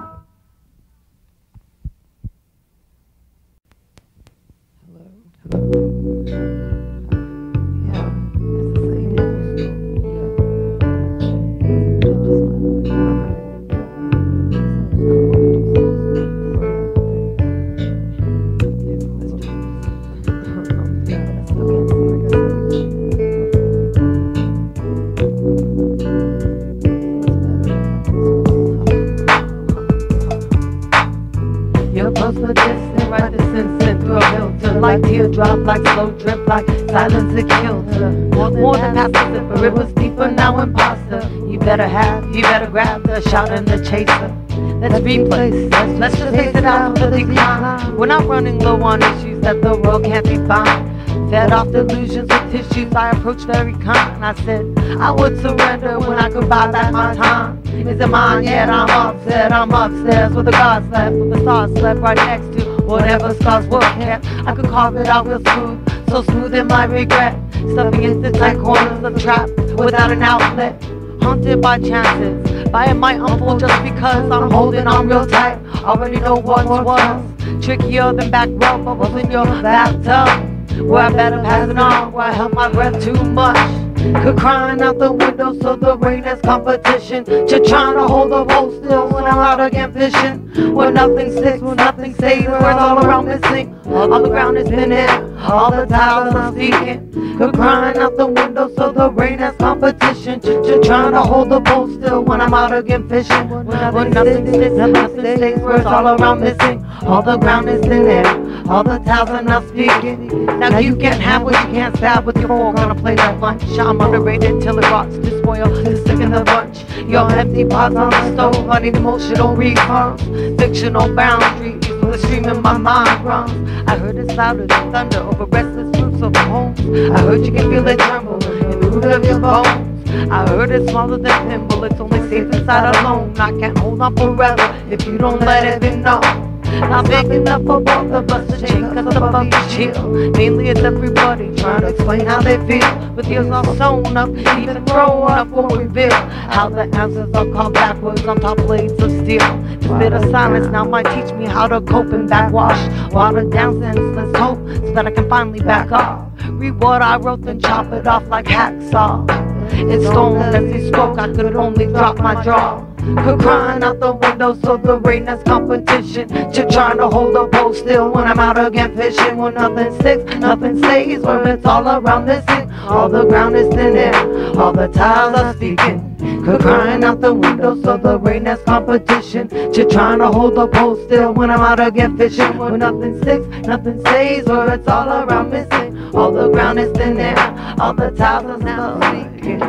You're close for distant, right this instant through a filter, like teardrop, like slow drip, like silence that killed her. More than past the zipper, it was deeper, now imposter. You better grab the shot and the chaser. Let's replace, let's just face it out for the decline. We're not running low on issues that the world can't define. Fed off delusions with tissues, I approached very kind. I said I would surrender when I could buy back my time. Is it mine yet? I'm upset, I'm upstairs where the gods slept, where the stars slept right next to whatever stars were kept. I could carve it out real smooth, so smooth in my regret. Stuffing into tight corners of trap without an outlet. Haunted by chances, by it might unfold just because I'm holding on real tight. Already know what was trickier than back rub bubbles in your bathtub. Where I better pass it on, where I held my breath too much. Could crying out the window so the rain is competition. Just trying to hold the boat still when I'm out again fishing. Where nothing sticks, where nothing stays, where it's all around missing. All the ground is thin air, all the tiles I'm seeking. Could crying out the window so the rain has competition. Just trying to hold the boat still when I'm out again fishing. Where nothing sticks, nothing stays, where it's all around missing. All the ground is thin air, all the tiles are not speaking. Now you can't have what you can't stab with your fork. Gonna play that lunch. I'm underrated till it rots to spoil, to stick in the bunch. Your empty pots on the stove, I need emotional refunds. Fictional boundaries, where the stream in my mind runs. I heard it louder than thunder over restless roofs of homes. I heard you can feel it tremble in the root of your bones. I heard it smaller than pin bullets, only safe inside alone. I can't hold on forever if you don't let it be known. Not big enough for both of us to shake us above each chill. Mainly it's everybody trying to explain how they feel, with ears all sewn up, even thrown up for reveal. How the answers are called backwards on top blades of steel. This bit of silence now might teach me how to cope and backwash. Water down senseless hope so that I can finally back off. Read what I wrote then chop it off like hacksaw. It's stone as he spoke, I could only drop my jaw. Could crying out the window so the rain has competition. Just trying to hold the boat still when I'm out again fishing. When nothing sticks, nothing stays, where it's all around missing. All the ground is thin air, all the tiles are speaking. Could crying out the window so the rain has competition. Just trying to hold the boat still when I'm out again fishing. When nothing sticks, nothing stays, where it's all around missing. All the ground is thin air, all the tiles are now speaking.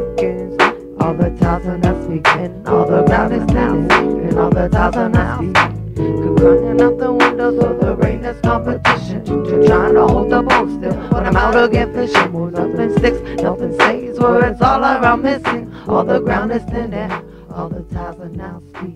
All the tiles are not speaking, all the ground is now speaking, all the tiles are not speaking. Could crying out the window so the rain is competition. Just trying to hold the boat still when I'm out again fishing. Where nothing sticks, nothing stays, where it's all around missing. All the ground is thin air, all the tiles are now speaking.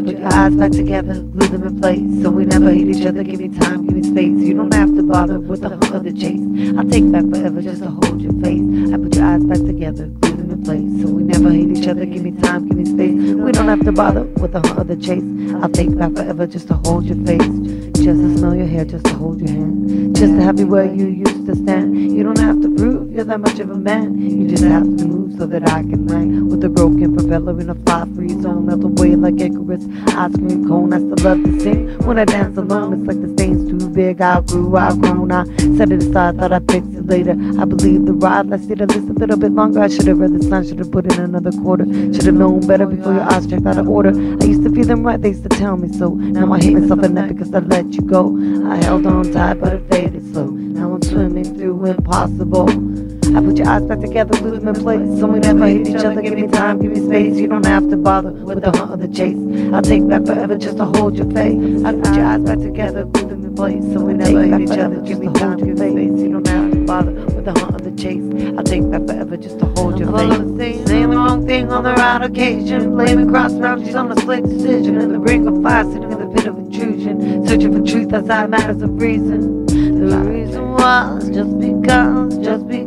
put your eyes back together, glue them in place, so we never hate each other. Give me time, give me space. You don't have to bother with the hunt of the chase. I'll take back forever just to hold your face. I put your eyes back together, glue them in place, so we never hate each other. Give me time, give me space. We don't have to bother with the hunt of the chase. I'll take back forever just to hold your face, just to smell your hair, just to hold your hand, just to have you where you used to stand. You don't have to prove you're that much of a man. You just have to move so that I can land with a broken propeller in a fly free zone. Melt away like Icarus, ice cream cone. I still love to sing when I dance alone. It's like the stain's too big. I've grown. I set it aside, thought I'd fix it later. I believe the ride lasted at least a little bit longer. I should have read the sign, should have put in another quarter. Should have known better before your eyes checked out of order. I used to feel them right, they used to tell me so. Now I hate myself in that because I let you go. I held on tight, but it faded slow. Now I'm swimming through impossible. I put your eyes back together, glue them in place, so we never hate each other. Give me time, give me space. You don't have to bother with the hunt of the chase. I'll take back forever just to hold your face. I put your eyes back together, glue them in place, so we never hate each other. Give me time, give me space. You don't have to bother with the hunt of the chase. I'll take back forever just to hold your face. Saying the wrong thing on the right occasion, blaming cross boundaries on a slick decision. In the ring of fire, sitting in the pit of intrusion, searching for truth outside matters of reason. The reason was just because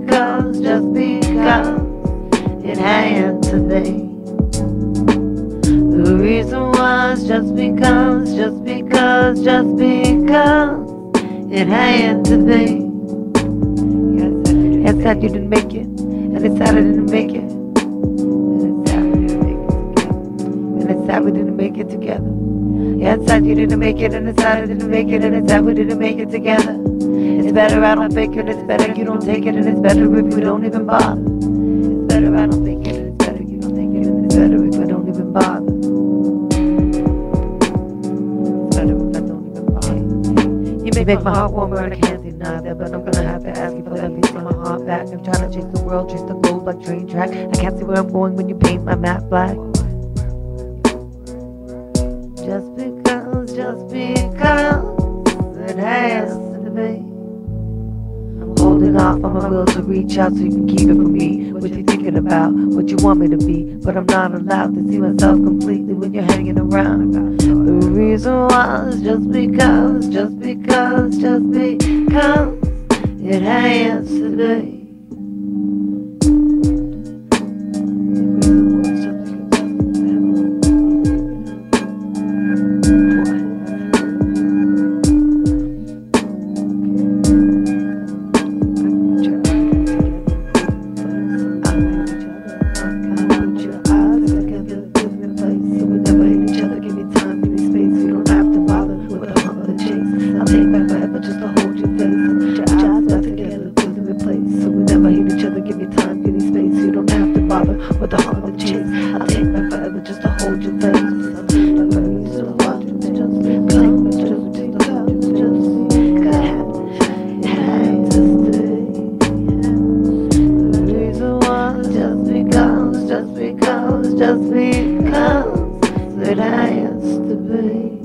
it had to be. The reason was just because it had to be. It's sad you didn't make it, and it's sad I didn't make it, and it's sad we didn't make it together. Yeah, it's sad you didn't make it, and it's sad I didn't make it, and it's sad we didn't make it together. It's better I don't fake it, it's better you don't take it, and it's better if we don't even bother. It's better I don't fake it, and it's better you don't take it, and it's better if I don't even bother. It's better if I don't even bother. You make my heart warmer and I can't deny that, but I'm gonna have to ask you for that piece of my heart back. I'm trying to chase the world, chase the globe like train track. I can't see where I'm going when you paint my map black. Just because it has to be. I'm holding off on my will to reach out so you can keep it from me. What you thinking about, what you want me to be, but I'm not allowed to see myself completely when you're hanging around. The reason was just because it has to be. With the heart of the chase, I'll take back forever just to hold your face. Just because it has to be.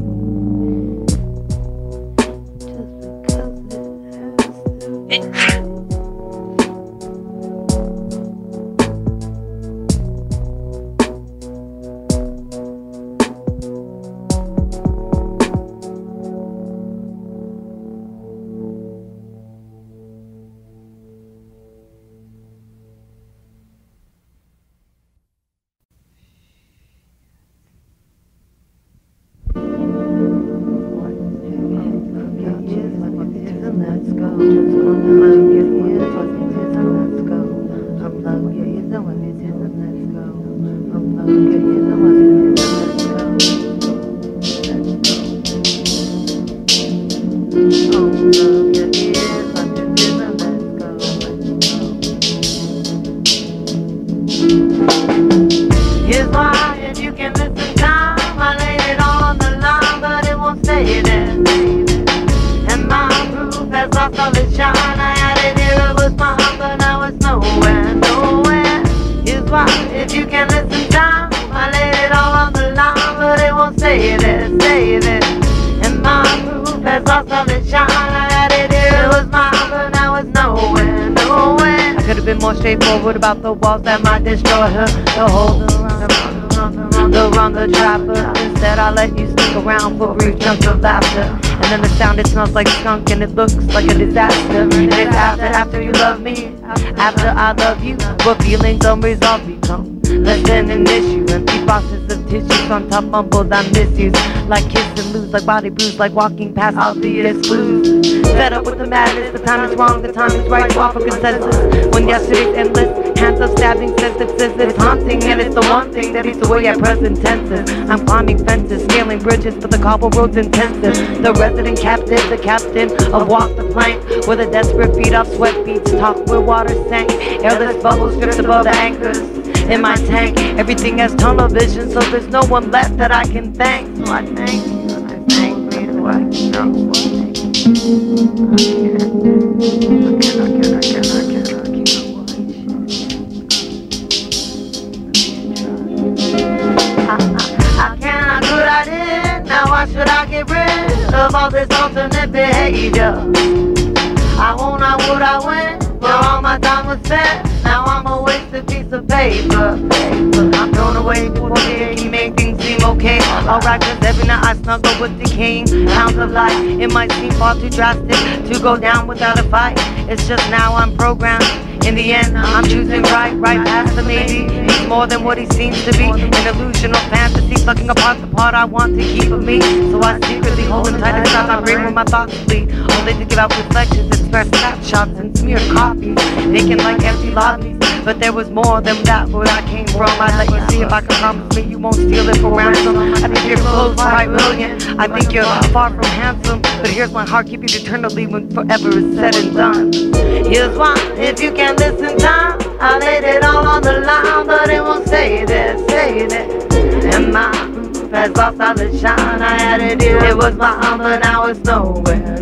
Just because it has to be. Here's why, if you can listen time, I laid it all on the line, but it won't stay there. And my roof has lost all its shine. I had it here, it was my heart, but now it's nowhere, nowhere. Here's why, if you can listen time, I laid it all on the line, but it won't stay there, stay there. And my roof has lost all its shine. I had it here, it was my heart, but now it's nowhere, nowhere. I could have been more straightforward about the walls that might destroy her. The holes around the trapper. Instead I let you stick around for brief chunks of laughter. And then the sound, it smells like skunk and it looks like a disaster. And it's after you love me, after I love you, what feelings unresolved become less than an issue. Empty boxes of tissues on top mumbled I miss yous. Like kiss and lose, like body bruise, like walking past obvious clues. Fed up with the madness, the time is wrong, the time is right to offer consensus. When yesterday's endless, hands of stabbing, sentences, it's haunting. And it's the one thing that eats away at present tenses. I'm climbing fences, scaling bridges, but the cobble road's intensive. The resident captive, the captain of Walk the Plank, where the desperate feet off sweat beats talk where water sank. Airless bubbles drift above the anchors in my tank. Everything has tunnel vision, so there's no one left that I can thank. So I thank you, and I thank me for what you know. I cannot do what I did. Now why should I get rid of all this alternate behavior? I won't, I would, I went, where all my time was spent. Now I'm a wasted piece of paper. I'm thrown away before he made things seem okay. Alright, cause every night I snuggle with decaying pounds of life. It might seem far too drastic to go down without a fight. It's just now I'm programmed. In the end, I'm choosing right past the maybe. He's more than what he seems to be. An illusional fantasy, plucking apart the part I want to keep of me. So I secretly hold him tight inside my brain where my thoughts bleed. Only to give out reflections, express snapshots and smeared copies, making like empty lobbies. But there was more than that where I came from. I'd let you see if I can promise me you won't steal it for ransom. I think your clothes quite brilliant. I think you're far from handsome. But here's my heart keeping eternally when forever is said and done. Here's why, if you can listen time, I laid it all on the line, but it won't say that. And my roof has lost all the shine. I had it here, it was my home, but now it's nowhere.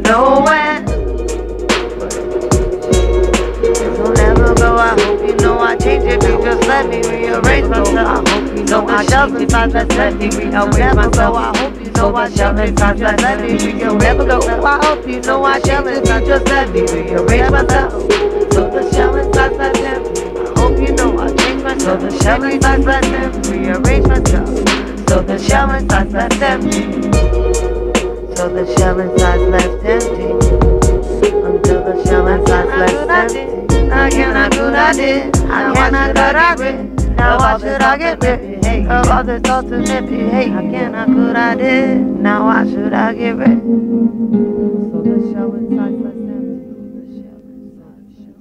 So never go, I hope you know I changed it. You just let me rearrange myself. I hope you know I shelf inside, just let me rearrange myself. I hope you know I shelf inside, just let me rearrange myself. I hope you know I shelf inside, just let me rearrange myself. So the shell inside, let them. I hope you know I changed myself. So the shell inside, let them rearrange myself. So the shell inside left empty. So the shell inside left empty. Until the shell inside left empty. I cannot do what I did. I cannot do what I did. Now why should I get rid of all this alternate behavior? I cannot do what I did. Now why should I get rid? So the shell inside left empty. The shell inside.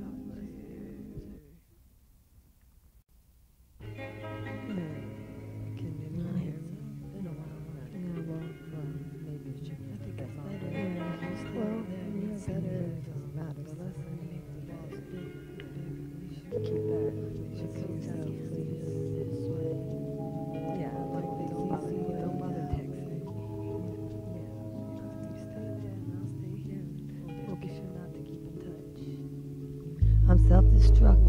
I'm self-destructive.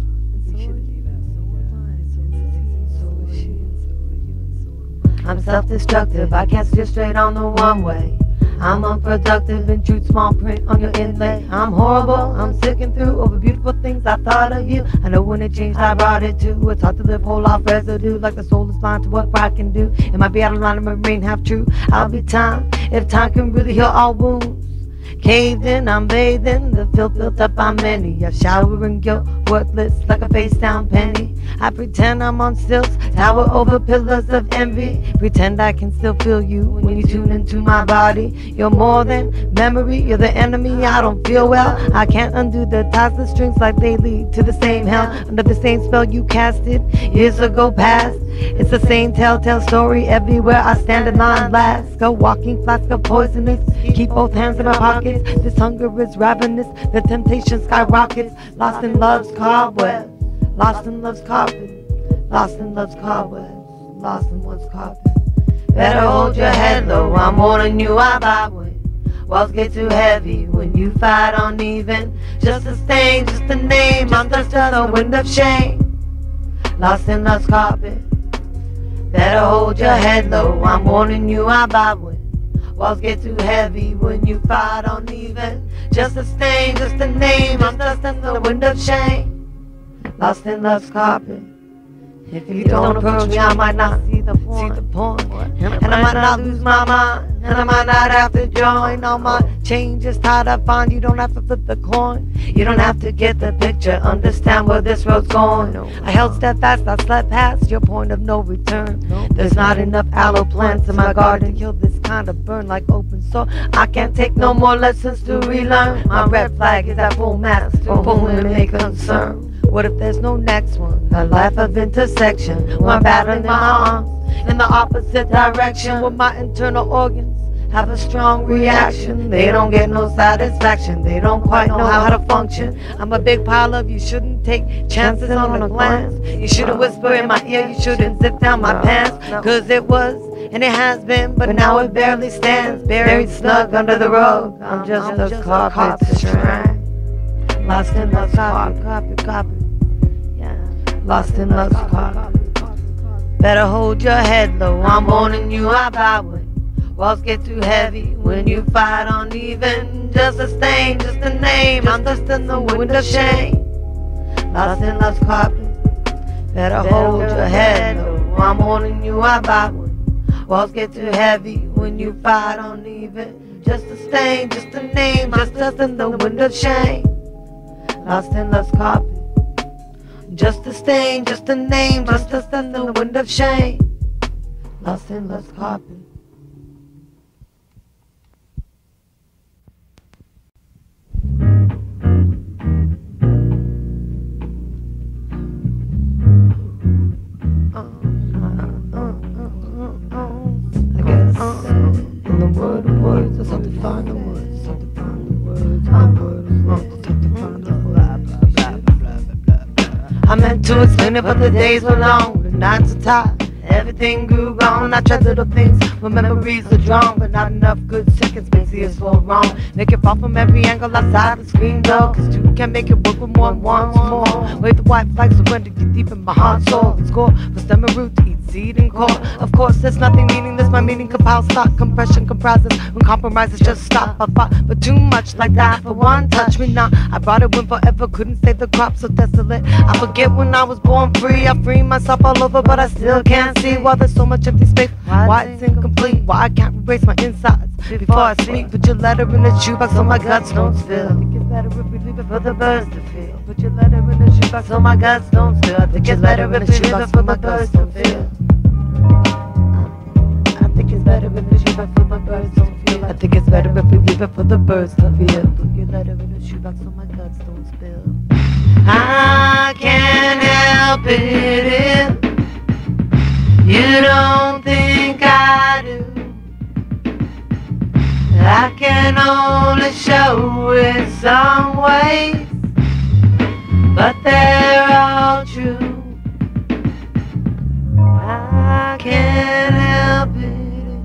I'm self-destructive. I can't steer straight on the one way. I'm unproductive and shoot small print on your inlay. I'm horrible, I'm sicking through over beautiful things I thought of you. I know when it changed I brought it to. It's hard to live whole off residue, like the soul is blind to what I can do. It might be out of line, it might remain half true. I'll be time, if time can really heal all wounds. Caved in, I'm bathing, the filth built up by many. I shower in guilt, worthless like a face down penny. I pretend I'm on stilts, tower over pillars of envy. Pretend I can still feel you when you tune into my body. You're more than memory, you're the enemy. I don't feel well, I can't undo the ties, the strings like they lead to the same hell. Under the same spell you casted years ago past. It's the same telltale story everywhere I stand in line last. A walking flask of poisonous, keep both hands in my pockets. This hunger is ravenous, the temptation skyrockets. Lost in love's cobwebs, lost in love's carpet, lost in love's cobwebs, lost in one's carpet. Better hold your head low, I'm warning you I buy when walls get too heavy, when you fight uneven. Just a stain, just a name, I'm just a wind of shame. Lost in love's carpet. Better hold your head low, I'm warning you I buy when walls get too heavy, when you fight uneven. Just a stain, just a name, I'm just in the wind of shame. Lost in love's carpet. If you don't approach me, I might not see the point. And I might not lose my mind. And I might not have to join. All my changes tied up on. You don't have to flip the coin. You don't have to get the picture. Understand where this road's going. I held steadfast, I slept past your point of no return. There's not enough aloe plants in my garden to kill this kind of burn like open sore. I can't take no more lessons to relearn. My red flag is at full mast for whom it may concern. What if there's no next one? A life of intersection. Where I'm battling my arms in the opposite direction. Where my internal organs have a strong reaction. They don't get no satisfaction. They don't quite know how to function. I'm a big pile of you shouldn't take chances on a glance. You shouldn't whisper in my ear. You shouldn't zip down my pants. Cause it was and it has been, but now it barely stands. Buried snug under the rug. I'm just a carpet strand. Lost in love's copy. Yeah. Lost in love's copy. Better hold your head low. I'm warning you about it. Walls get too heavy when you fight uneven. Just a stain, just a name. I'm just in the wind of shame. Lost in love's carpet. Better hold your head low. I'm warning you about it. Walls get too heavy when you fight uneven. Just a stain, just a name. Just in the wind of shame. Lost in love's carpet. Just a stain, just a name. Just in the wind of shame. Lost in love's carpet. In the word of words, it's hard to find the words. It's hard to find the words. In the word of words, it's hard to find the words. I meant to explain it, but the days were long, the nights are tired. Everything grew wrong. I tried little things when memories are drawn, but not enough good seconds makes the fall wrong. Make it fall from every angle outside the screen though, cause two can't make it work with one once more. Wave the white flag, surrender you deep in my heart soul. The score for stemmer root to eat seed and core. Of course there's nothing meaningless, my meaning compiles thought. Compression comprises when compromises just stop. I fought but too much like that for one touch me not. I brought it when forever couldn't save the crop so desolate. I forget when I was born free. I free myself all over but I still can't see why there's so much empty space, why it's incomplete, why I can't erase my insides before I speak. Put your letter in the shoebox so my guts don't spill. I think it's better if we leave it for the birds to feel. Put your letter in the shoebox so my guts don't spill. I think it's better if we leave it for the birds to feel. I think it's better if we leave it for the birds don't feel. I think it's better if we leave it for the birds to feel. Put your letter in the shoebox so my guts don't spill. I can't help it if you don't think I do. I can only show it some ways, but they're all true. I can't help it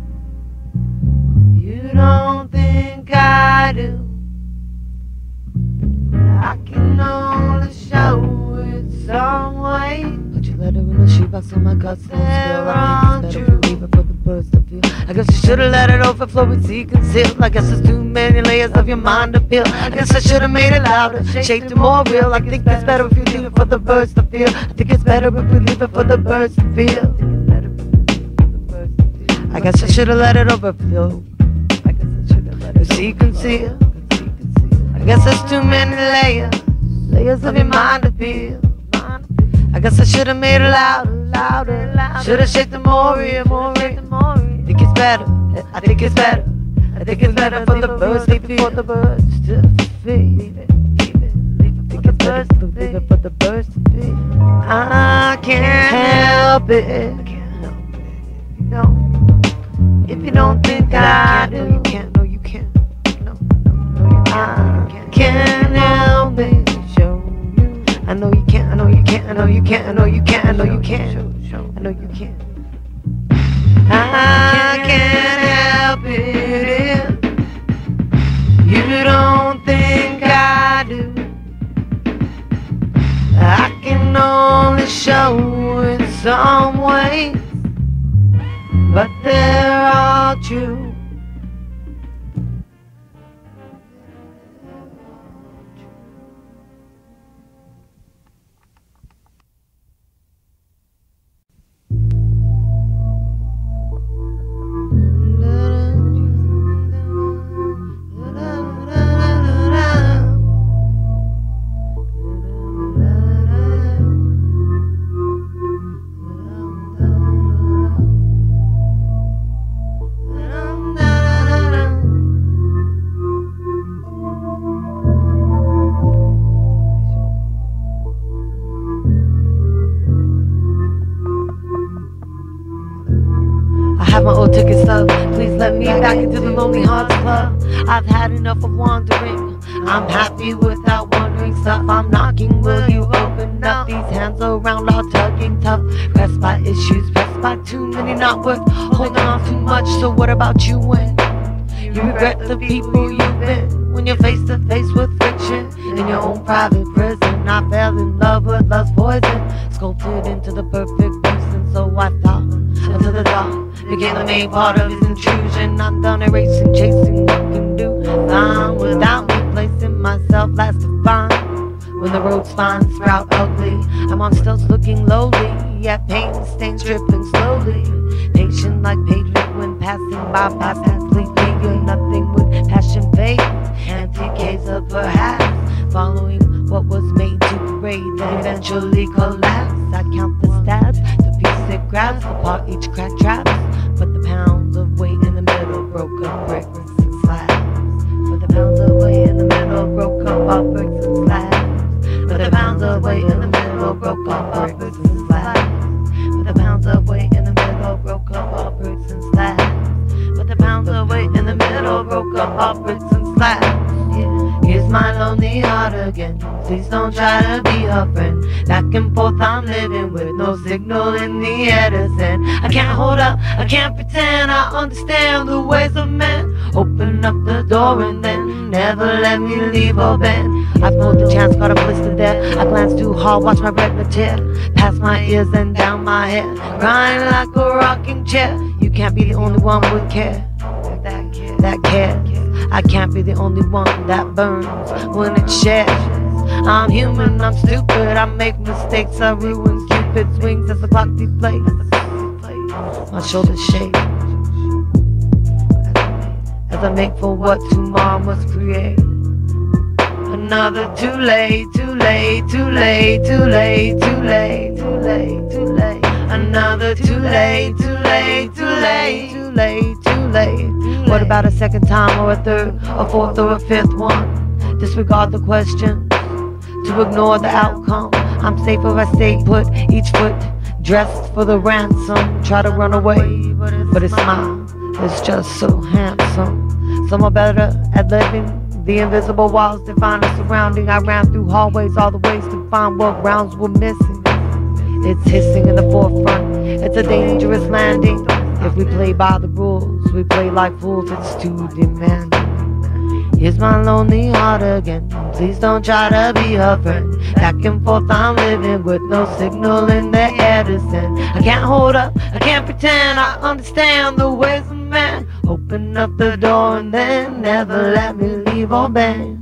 if you don't think I do. I can only show it some ways. Put your letter in the shoebox so my guts don't spill. I think it's better if you leave it for the birds to feel. I guess you should've let it overflow and see concealed. I guess there's too many layers of your mind to peel. I guess I should've made it louder, shaped it more real. I think it's better if you leave it for the birds to feel. I think it's better if we leave it for the birds to feel. I guess I should've let it overflow. I guess I should've let it see concealed. I guess there's too many layers of your mind to peel. I guess I should've made it louder. Should've shaped it more real. I think it's better. I think it's better. I think it's better for the birds to feel. For the birds to feel. I think it's better for the birds to feel. I can't help it. If you don't think I do, you can't. No, you can't. No, you can't. I can't help it. I know you can't, I know you can't, I know you can't, I know you can't, I know you can't, I know you can't. I can't help it if you don't think I do. I can only show it some ways, but they're all true. have my old ticket stub. Please let me back into the Lonely Hearts Club. I've had enough of wandering. I'm happy without wondering stuff. I'm knocking, will you open up? These hands around all tugging tough. Pressed by issues, pressed by too many, not worth holding on too much. So what about you when you regret the people you've been? When you're face to face with friction in your own private prison. I fell in love with love's poison, sculpted into the perfect person. So I thought until the thought became the main part of his intrusion. I'm done erasing, chasing what can do. Fine without me placing myself last to find. When the roads find sprout ugly, I'm on stilts looking lowly. Yeah, pain stains dripping slowly. Patient like Pedro when passing by past athlete figure. Nothing with passion fades. Antique case of perhaps following what was made to parade, then eventually collapse. I count the stabs, the piece it grabs, apart each crack traps. But the pounds of weight in the middle broke up bricks and slabs. But the pounds of weight in the middle broke up all bricks and slabs. But the pounds of weight in the middle broke up all bricks and slabs. But the pounds of weight in the middle broke up all bricks and slabs. But the pounds of weight in the middle broke up all bricks and slabs. Here's my lonely heart again. Please don't try to be her friend. Back and forth I'm living with no signal in the air to send. I can't hold up, I can't pretend I understand the ways of men. Open up the door and then never let me leave or bend. I pulled the chance, got a blister there. I glanced too hard, watched my retina tear past my ears and down my head, crying like a rocking chair. You can't be the only one with care that cares. I can't be the only one that burns when it shares. I'm human, I'm stupid, I make mistakes, I ruin Cupid's wings as the clock deflates. My shoulders shake as I make for what tomorrow must create. Another too late, too late, too late, too late, too late, too late, too late. Another too late, too late, too late, too late, too late. What about a second time or a third, a fourth or a fifth one? Disregard the question, to ignore the outcome. I'm safer I stay put, each foot dressed for the ransom. Try to run away, but it's mine, it's just so handsome. Some are better at living. The invisible walls define our surrounding. I ran through hallways, all the ways to find what rounds were missing. It's hissing in the forefront, it's a dangerous landing. If we play by the rules, we play like fools, it's too demanding. Here's my lonely heart again, please don't try to be her friend. Back and forth I'm living with no signal in the air to send. I can't hold up, I can't pretend I understand the ways of man. Open up the door and then never let me leave or bend.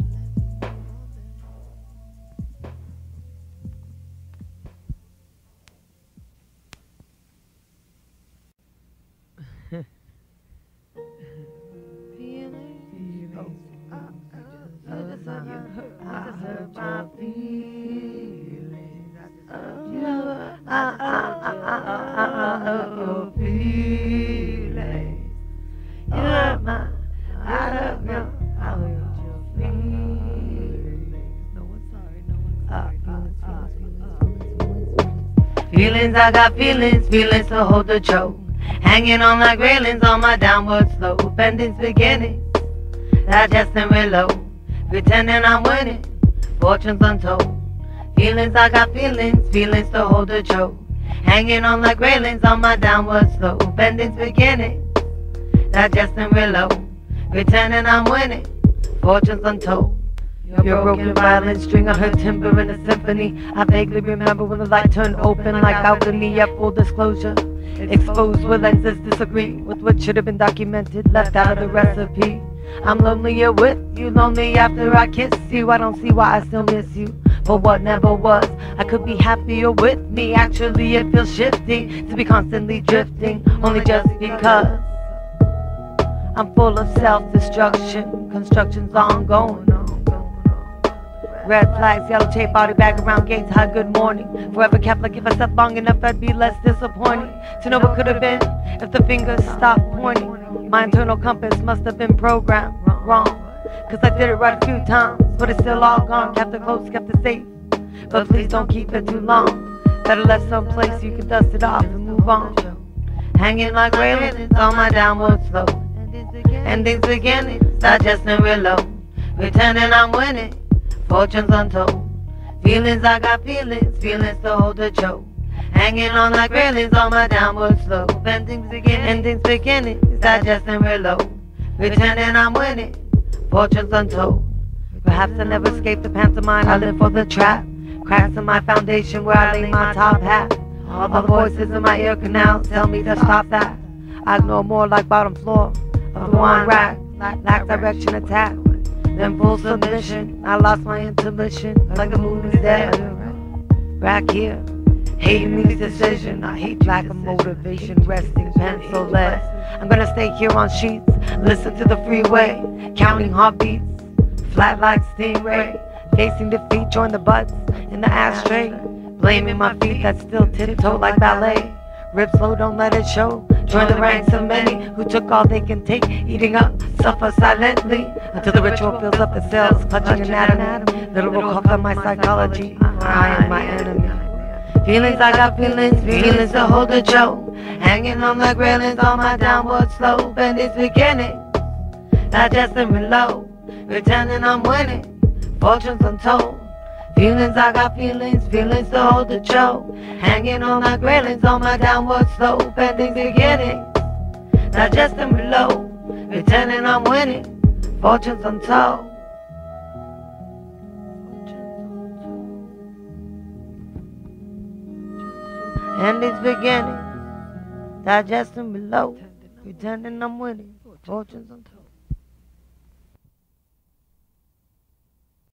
Feelings, I got feelings, feelings to hold the choke. Hanging on like railings on my downward slope. Endings, beginnings, digest and reload. Pretending I'm winning, fortunes untold. Feelings, I got feelings, feelings to hold the choke. Hanging on like railings on my downward slope. Endings, beginnings, digest and reload. Pretending I'm winning, fortunes untold. Your broken violin string, I heard timber in a symphony. I vaguely remember when the light turned open like balcony. At full disclosure, exposed where lenses disagree with what should have been documented, left out of the recipe. I'm lonelier with you, lonely after I kiss you. I don't see why I still miss you for what never was. I could be happier with me, actually it feels shifty to be constantly drifting, only just because I'm full of self-destruction. Construction's ongoing. Red flags, yellow tape, body bag around gates, hi, good morning. Forever kept like if I slept long enough I'd be less disappointing. To know what could have been if the fingers stopped pointing. My internal compass must have been programmed wrong, cause I did it right a few times, but it's still all gone. Kept it close, kept it safe, but please don't keep it too long. Better left someplace you can dust it off and move on. hanging like railings on my downward slope. Endings beginning, digesting real low. Pretending I'm winning, fortunes untold. Feelings, I got feelings, feelings to hold a choke. Hanging on like railings on my downward slope. Endings beginning, digesting real low. Pretending I'm winning, fortunes untold. Perhaps I never escape the pantomime, I live for the trap. Cracks in my foundation where I lay my top hat. All the voices in my ear canal tell me to stop that. I ignore more like bottom floor of the wine rack. Lack direction attack, then full submission. I lost my intuition like the moon is dead. Back here, hating these decisions. I hate lack of motivation, resting pencil-less. I'm gonna stay here on sheets, listen to the freeway, counting heartbeats, flat like stingray. Facing defeat, join the butts in the ashtray. Blaming my feet that still tiptoe like ballet. Rip slow, don't let it show. Join the ranks of many who took all they can take. Eating up, suffer silently until the ritual fills up the cells, clutching anatomy. Literal cough on my psychology. I am my enemy. Feelings, I got feelings, feelings to hold a joke. Hanging on like railings on my downward slope. And it's beginning, digesting reload. Pretending I'm winning, fortunes untold. Feelings, I got feelings, feelings to hold the choke. Hanging on like railings on my downward slope. Endings beginning, digesting reload. Pretending I'm winning, fortunes untold. Endings beginning, digesting below. Pretending I'm winning, fortunes untold.